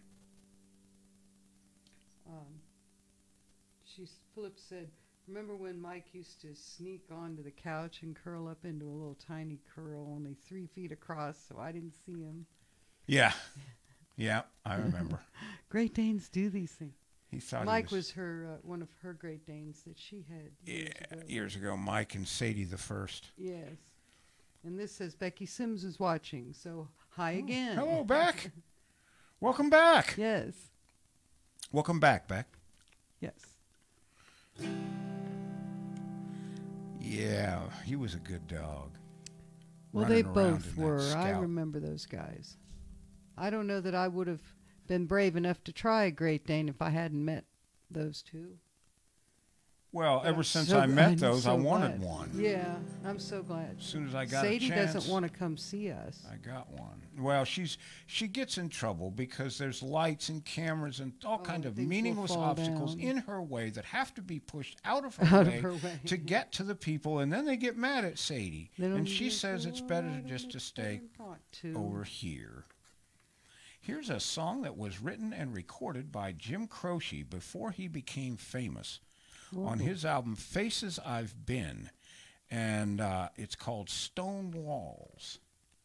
Philip said, remember when Mike used to sneak onto the couch and curl up into a little tiny curl, only 3 feet across, so I didn't see him? Yeah. Yeah, I remember. Great Danes do these things. He thought Mike was her one of her Great Danes that she had years ago. Mike and Sadie the first. Yes. And this says Becky Sims is watching, so hi again. Hello, Beck. Welcome back. Yes. Welcome back, Beck. Yes. Yeah, he was a good dog. Well, they both were. I remember those guys. I don't know that I would have been brave enough to try a Great Dane if I hadn't met those two. Well, ever since I met those, I wanted one. Yeah, I'm so glad. As soon as I got Sadie a chance, doesn't want to come see us. I got one. Well, she gets in trouble because there's lights and cameras and all kind of meaningless obstacles in her way that have to be pushed out of her way to get to the people, and then they get mad at Sadie. And she says it's better just to stay over here. Here's a song that was written and recorded by Jim Croce before he became famous. On his album Faces I've Been, and it's called Stone Walls.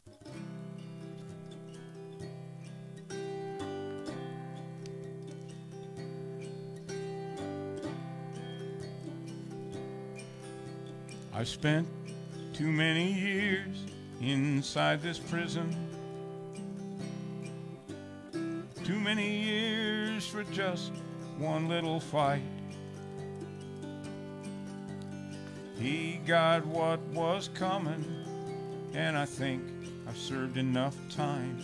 I've spent too many years inside this prison, too many years for just one little fight. He got what was coming, and I think I've served enough time,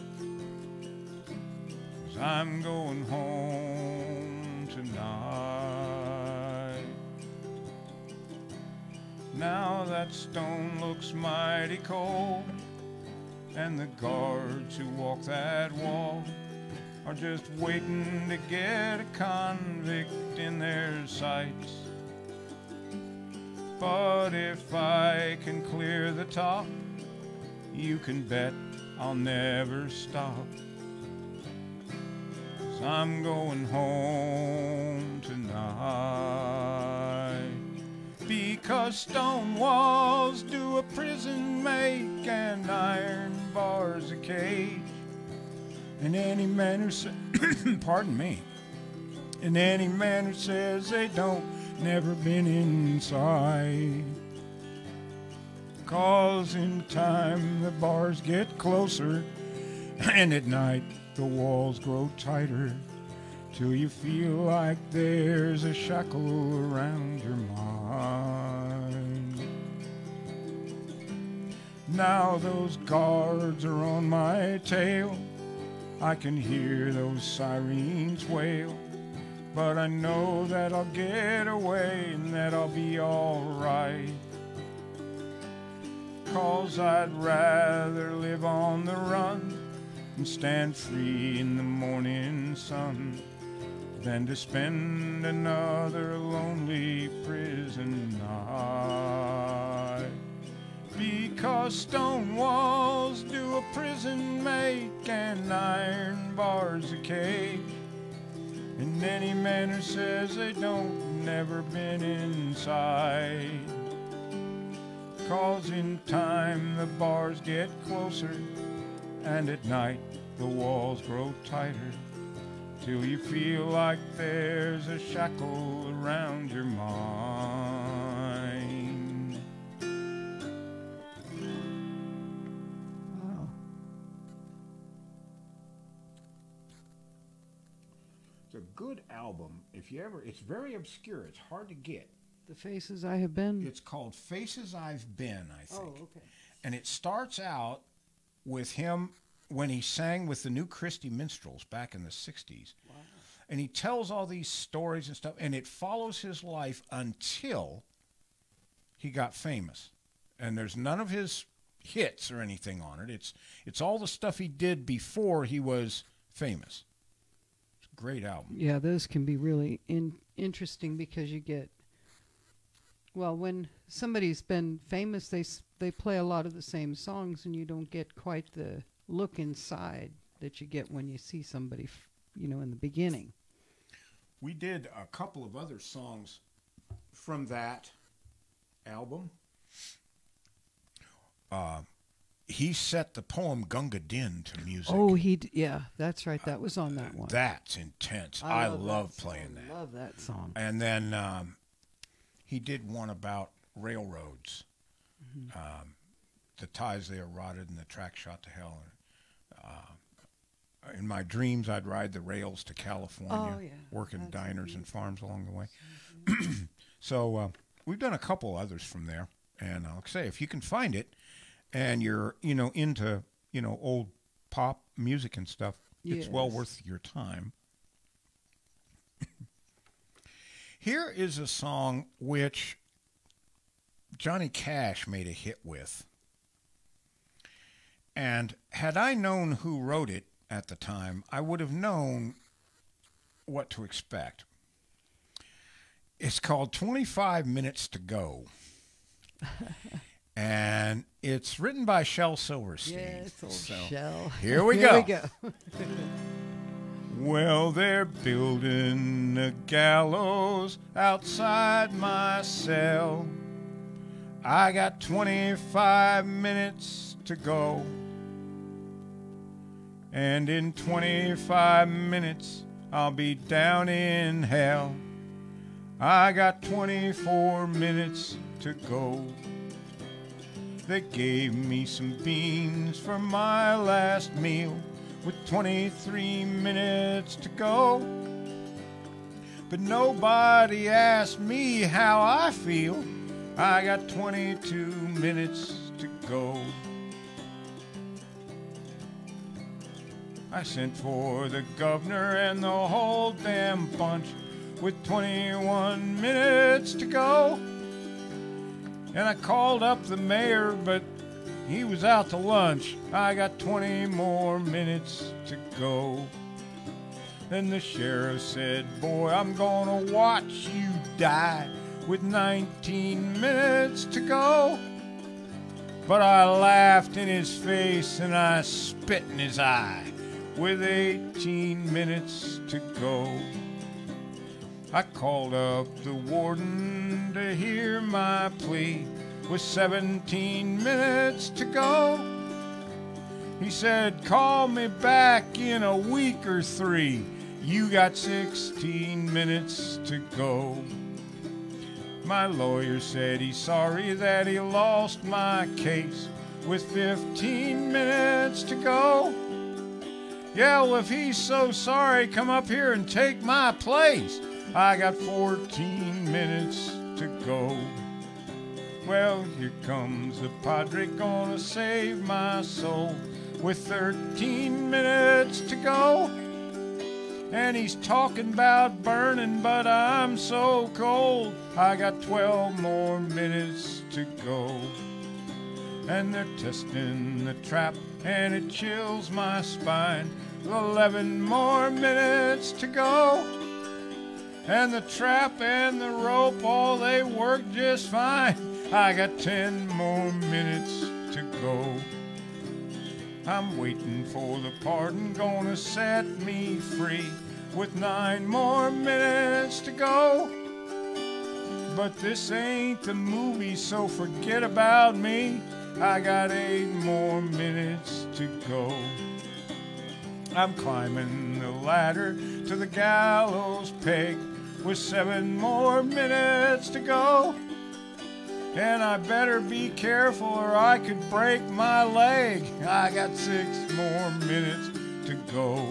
'cause I'm going home tonight. Now that stone looks mighty cold, and the guards who walk that wall are just waiting to get a convict in their sights. But if I can clear the top, you can bet I'll never stop, 'cause I'm going home tonight. Because stone walls do a prison make, and iron bars a cage. And any man who says, pardon me, and any man who says they don't never been inside. 'Cause in time the bars get closer, and at night the walls grow tighter, till you feel like there's a shackle around your mind. Now those guards are on my tail, I can hear those sirens wail, but I know that I'll get away and that I'll be alright. 'Cause I'd rather live on the run and stand free in the morning sun than to spend another lonely prison night. Because stone walls do a prison make, and iron bars a cage. And any man who says they don't never been inside. 'Cause in time the bars get closer, and at night the walls grow tighter, till you feel like there's a shackle around your mind. Wow. It's a good album. If you ever, it's very obscure. It's hard to get. The Faces I Have Been? It's called Faces I've Been, I think. Oh, okay. And it starts out with him when he sang with the New Christie Minstrels back in the 60s. Wow. And he tells all these stories and stuff, and it follows his life until he got famous. And there's none of his hits or anything on it. It's all the stuff he did before he was famous. It's a great album. Yeah, those can be really interesting because you get, well, when somebody's been famous, they play a lot of the same songs, and you don't get quite the look inside that you get when you see somebody, in the beginning. We did a couple of other songs from that album. He set the poem Gunga Din to music. Oh, yeah, that's right. That was on that one. That's intense. I love playing that. I love that song. And then he did one about railroads. Mm-hmm. The ties they are rotted and the track shot to hell. In my dreams, I'd ride the rails to California, working diners and farms along the way. So we've done a couple others from there. And like I say, if you can find it and you're, into, old pop music and stuff, it's well worth your time. Here is a song which Johnny Cash made a hit with. And had I known who wrote it at the time, I would have known what to expect. It's called 25 Minutes to Go. And it's written by Shel Silverstein. Yes, old Shel. Here we go. Well, they're building a gallows outside my cell. I got 25 minutes to go. And in 25 minutes, I'll be down in hell. I got 24 minutes to go. They gave me some beans for my last meal with 23 minutes to go. But nobody asked me how I feel. I got 22 minutes to go. I sent for the governor and the whole damn bunch with 21 minutes to go. And I called up the mayor, but he was out to lunch. I got 20 more minutes to go. Then the sheriff said, boy, I'm gonna watch you die with 19 minutes to go. But I laughed in his face and I spit in his eye with 18 minutes to go. I called up the warden to hear my plea with 17 minutes to go. He said, call me back in a week or 3. You got 16 minutes to go. My lawyer said he's sorry that he lost my case with 15 minutes to go. Yeah, well, if he's so sorry, come up here and take my place. I got 14 minutes to go. Well, here comes the padre gonna save my soul with 13 minutes to go. And he's talking about burning, but I'm so cold. I got 12 more minutes to go. And they're testing the trap, and it chills my spine. 11 more minutes to go. And the trap and the rope, all they work just fine. I got 10 more minutes to go. I'm waiting for the pardon, gonna set me free with 9 more minutes to go. But this ain't the movie, so forget about me. I got 8 more minutes to go. I'm climbing the the ladder to the gallows peg with 7 more minutes to go. And I better be careful or I could break my leg. I got 6 more minutes to go.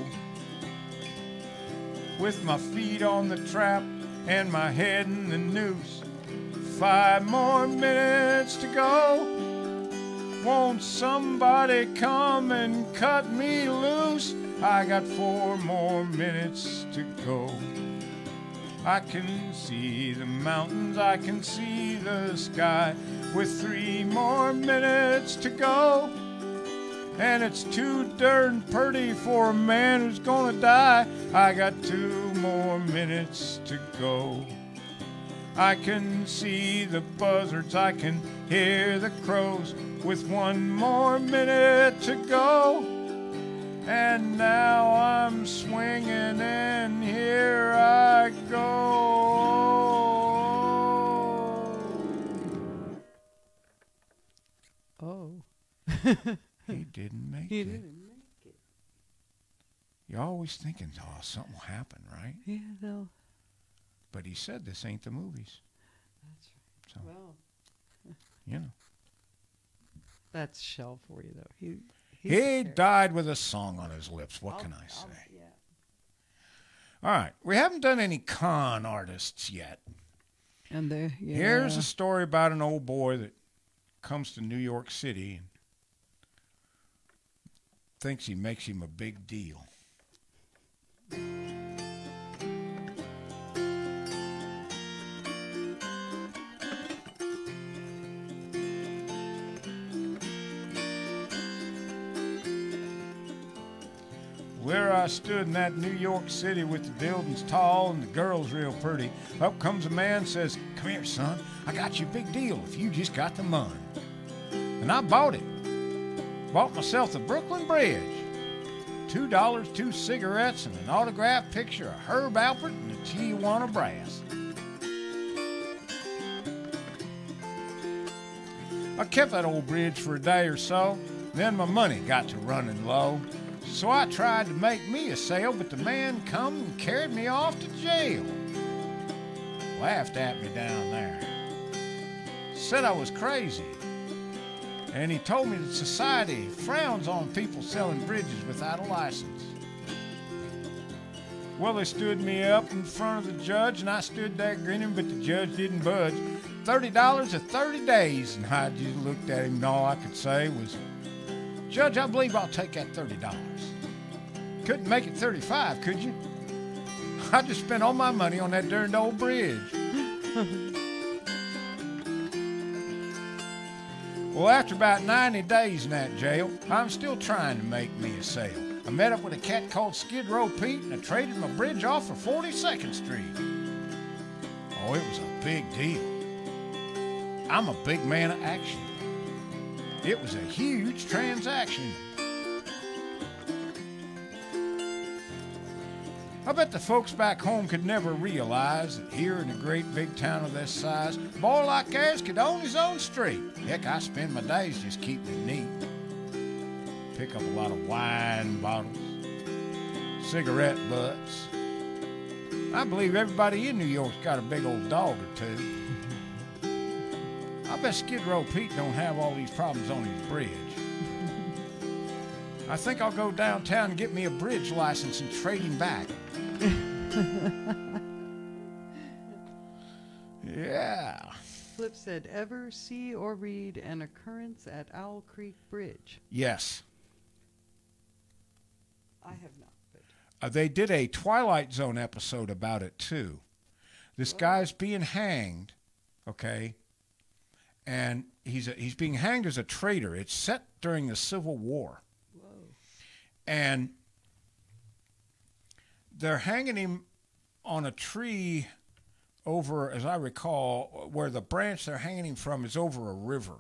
With my feet on the trap and my head in the noose, 5 more minutes to go. Won't somebody come and cut me loose? I got 4 more minutes to go. I can see the mountains, I can see the sky, with 3 more minutes to go. And it's too darn pretty for a man who's gonna die. I got 2 more minutes to go. I can see the buzzards, I can hear the crows, with 1 more minute to go. And now I'm swinging and here I go. Oh. He didn't make He it. didn't make it. You're always thinking, oh, something will happen, right? Yeah, they'll. But he said this ain't the movies. That's right. So, Well, you know. that's Shell for you, though. He's He died with a song on his lips. What can I say? Yeah. All right. We haven't done any con artists yet. And there, yeah. Here's a story about an old boy that comes to New York City and thinks he makes him a big deal. Where I stood in that New York City with the buildings tall and the girls real pretty, up comes a man, says, "Come here, son, I got you a big deal if you just got the money." And I bought it. Bought myself the Brooklyn Bridge. $2, 2 cigarettes, and an autographed picture of Herb Alpert and the Tijuana Brass. I kept that old bridge for a day or so, then my money got to running low. So I tried to make me a sale, but the man come and carried me off to jail. Laughed at me down there. Said I was crazy. And he told me that society frowns on people selling bridges without a license. Well, they stood me up in front of the judge, and I stood there grinning, but the judge didn't budge. $30 or 30 days, and I just looked at him, and all I could say was, "Judge, I believe I'll take that $30. Couldn't make it 35, could you? I just spent all my money on that darned old bridge." Well, after about 90 days in that jail, I'm still trying to make me a sale. I met up with a cat called Skid Row Pete, and I traded my bridge off for 42nd Street. Oh, it was a big deal. I'm a big man of action. It was a huge transaction. I bet the folks back home could never realize that here in a great big town of this size, a boy like ours could own his own street. Heck, I spend my days just keeping it neat. Pick up a lot of wine bottles, cigarette butts. I believe everybody in New York's got a big old dog or two. I bet Skid Row Pete don't have all these problems on his bridge. I think I'll go downtown and get me a bridge license and trade him back. Yeah. Flip said, ever see or read an occurrence at Owl Creek Bridge? Yes. I have not. But They did a Twilight Zone episode about it, too. This guy's being hanged, okay? And he's being hanged as a traitor. It's set during the Civil War. whoa. And they're hanging him on a tree over, as I recall, where the branch they're hanging him from is over a river.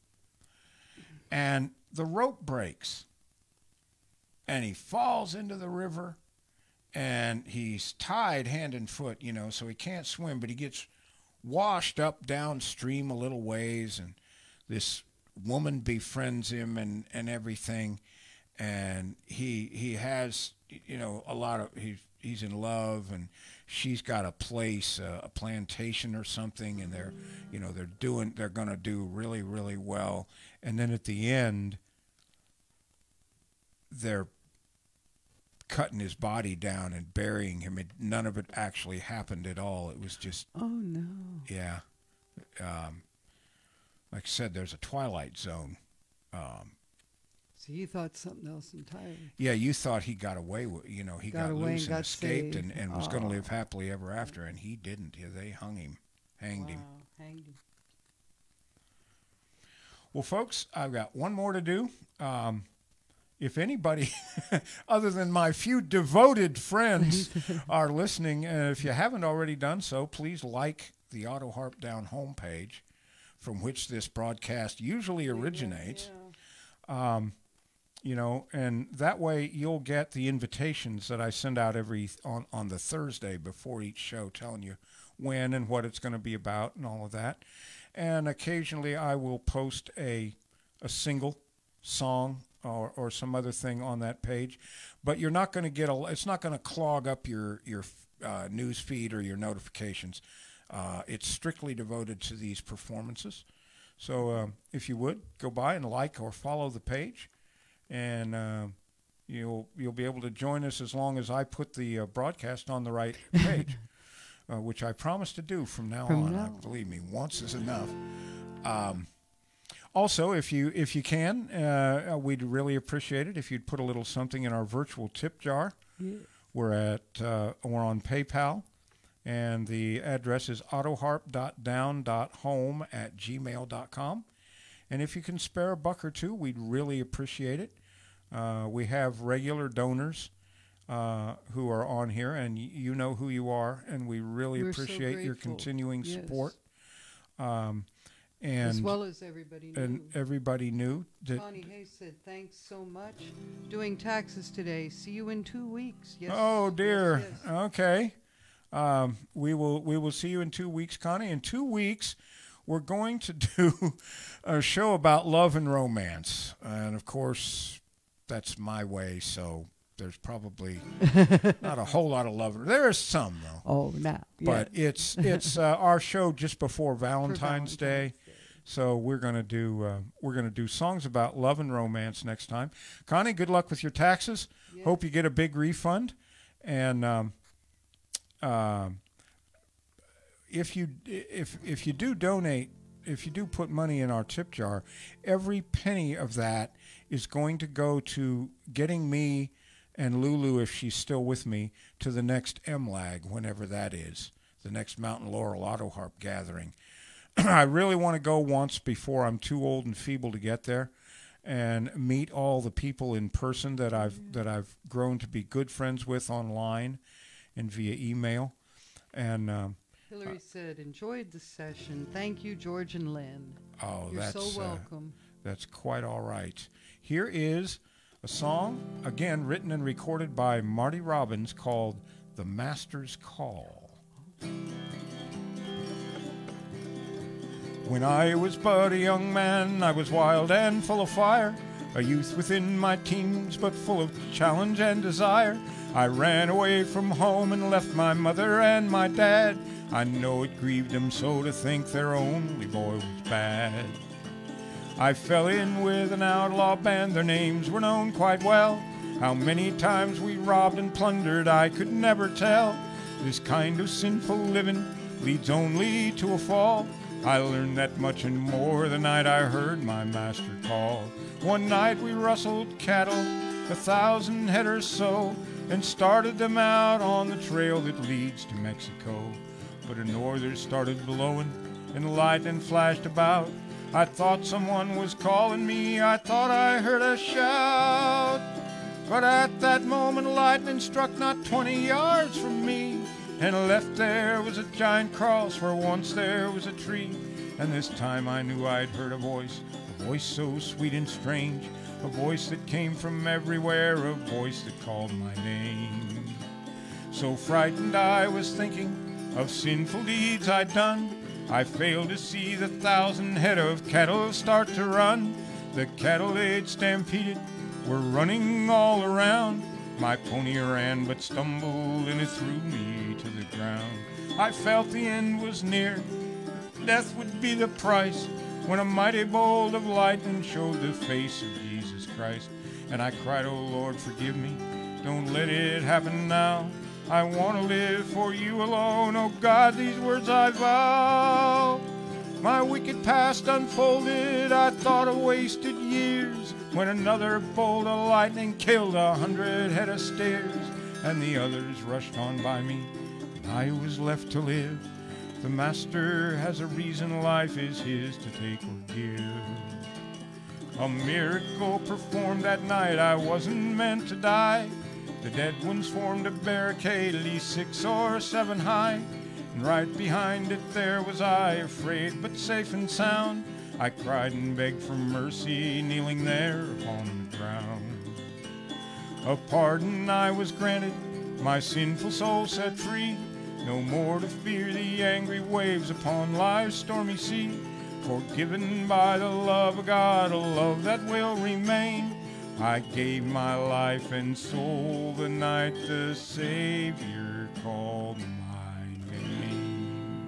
And the rope breaks. And he falls into the river. And he's tied hand and foot, you know, so he can't swim, but he gets washed up downstream a little ways. And this woman befriends him and everything. And he has you know, a lot of he's in love, and she's got a place, a plantation or something, and they're, you know, they're going to do really, really well. And then at the end, they're cutting his body down and burying him. None of it actually happened at all. It was just, oh no. Yeah. Like I said, there's a Twilight Zone. So you thought something else entirely. Yeah, you thought he got away with, you know, he got loose and escaped and was going to live happily ever after, and he didn't. Yeah, they hanged him. Hanged him. Well, folks, I've got one more to do. If anybody, other than my few devoted friends, are listening, if you haven't already done so, please like the Autoharp Down homepage, from which this broadcast usually originates. Yeah. You know, and that way you'll get the invitations that I send out on the Thursday before each show, telling you when and what it's going to be about and all of that. And occasionally I will post a single song or some other thing on that page, but you're not going to get it's not going to clog up your news feed or your notifications. It's strictly devoted to these performances. So if you would, go by and like or follow the page, and you'll be able to join us as long as I put the broadcast on the right page, which I promise to do from now on. Believe me, once is enough. Also, if you can, we'd really appreciate it if you'd put a little something in our virtual tip jar. Yeah. We're on PayPal. And the address is autoharp.down.home@gmail.com. And if you can spare a buck or two, we'd really appreciate it. We have regular donors who are on here, and you know who you are, and we really appreciate your continuing support. And as well as everybody new. And everybody new. Connie Hayes said, thanks so much. Doing taxes today. See you in 2 weeks. Yes. Oh, dear. Yes, yes. Okay. We will see you in 2 weeks, Connie. In 2 weeks, we're going to do a show about love and romance. And, of course, that's my way, so there's probably not a whole lot of love. There is some, though. Oh, no. But it's our show just before Valentine's Day. So we're going to do songs about love and romance next time. Connie, good luck with your taxes. Yes. Hope you get a big refund. And if you do donate, if you do put money in our tip jar, every penny of that is going to go to getting me and Lulu, if she's still with me, to the next MLAG, whenever that is, the next Mountain Laurel Autoharp gathering. I really want to go once before I'm too old and feeble to get there, and meet all the people in person that I've grown to be good friends with online and via email. And Hillary said, enjoyed the session. Thank you, George and Lynn. Oh, you're so welcome. That's quite all right. Here is a song, again, written and recorded by Marty Robbins, called The Master's Call. When I was but a young man, I was wild and full of fire, a youth within my teens, but full of challenge and desire. I ran away from home and left my mother and my dad. I know it grieved them so to think their only boy was bad. I fell in with an outlaw band, their names were known quite well. How many times we robbed and plundered I could never tell. This kind of sinful living leads only to a fall. I learned that much and more the night I heard my master call. One night we rustled cattle, 1,000 head or so, and started them out on the trail that leads to Mexico. But a norther started blowing and lightning flashed about. I thought someone was calling me, I thought I heard a shout. But at that moment lightning struck not 20 yards from me, and left there was a giant cross where once there was a tree. And this time I knew I'd heard a voice so sweet and strange, a voice that came from everywhere, a voice that called my name. So frightened I was thinking of sinful deeds I'd done, I failed to see the 1,000 head of cattle start to run. The cattle they'd stampeded were running all around, My pony ran but stumbled, and it threw me to the ground. I felt the end was near, death would be the price, when a mighty bolt of lightning showed the face of Jesus Christ. And I cried, "Oh Lord, forgive me, don't let it happen now. I want to live for you alone, oh God, these words I vow." My wicked past unfolded, I thought of wasted years, when another bolt of lightning killed 100 head of steers. And the others rushed on by me, and I was left to live. The Master has a reason, life is his to take or give. A miracle performed that night, I wasn't meant to die. The dead ones formed a barricade, at least 6 or 7 high. And right behind it there was I, afraid but safe and sound. I cried and begged for mercy, kneeling there upon the ground. A pardon I was granted, my sinful soul set free. No more to fear the angry waves upon life's stormy sea. Forgiven by the love of God, a love that will remain. I gave my life and soul the night the Savior called my name.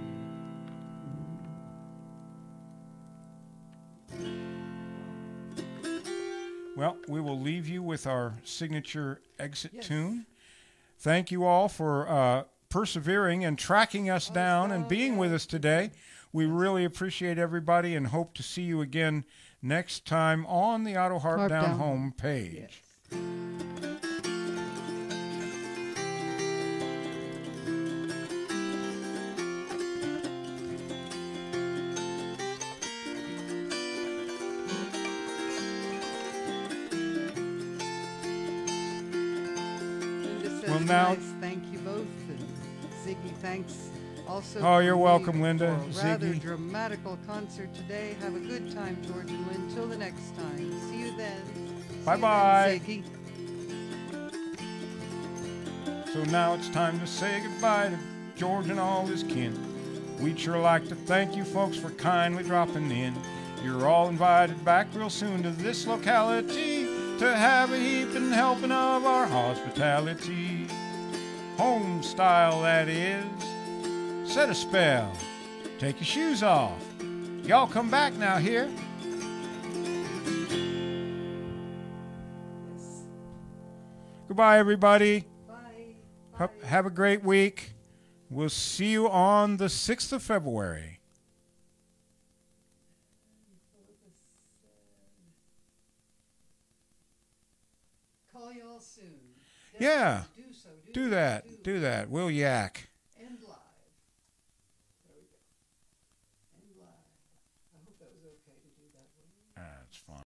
Well, we will leave you with our signature exit tune. Thank you all for persevering and tracking us down and being with us today. We really appreciate everybody and hope to see you again next time on the Autoharp Down Home page. Yes. Well, now, nice. Thank you both. And Ziggy, thanks also. Oh, you're welcome, Linda. For a rather dramatical concert today. Have a good time, George and Lynn. Till the next time. See you then. Bye-bye. Ziggy. So now it's time to say goodbye to George and all his kin. We'd sure like to thank you folks for kindly dropping in. You're all invited back real soon to this locality to have a heaping helping of our hospitality. Home style, that is. Set a spell. Take your shoes off. Y'all come back now here. Yes. Goodbye, everybody. Bye. Have a great week. We'll see you on the 6th of February. Call you all soon. Yeah. Do that. We'll yak.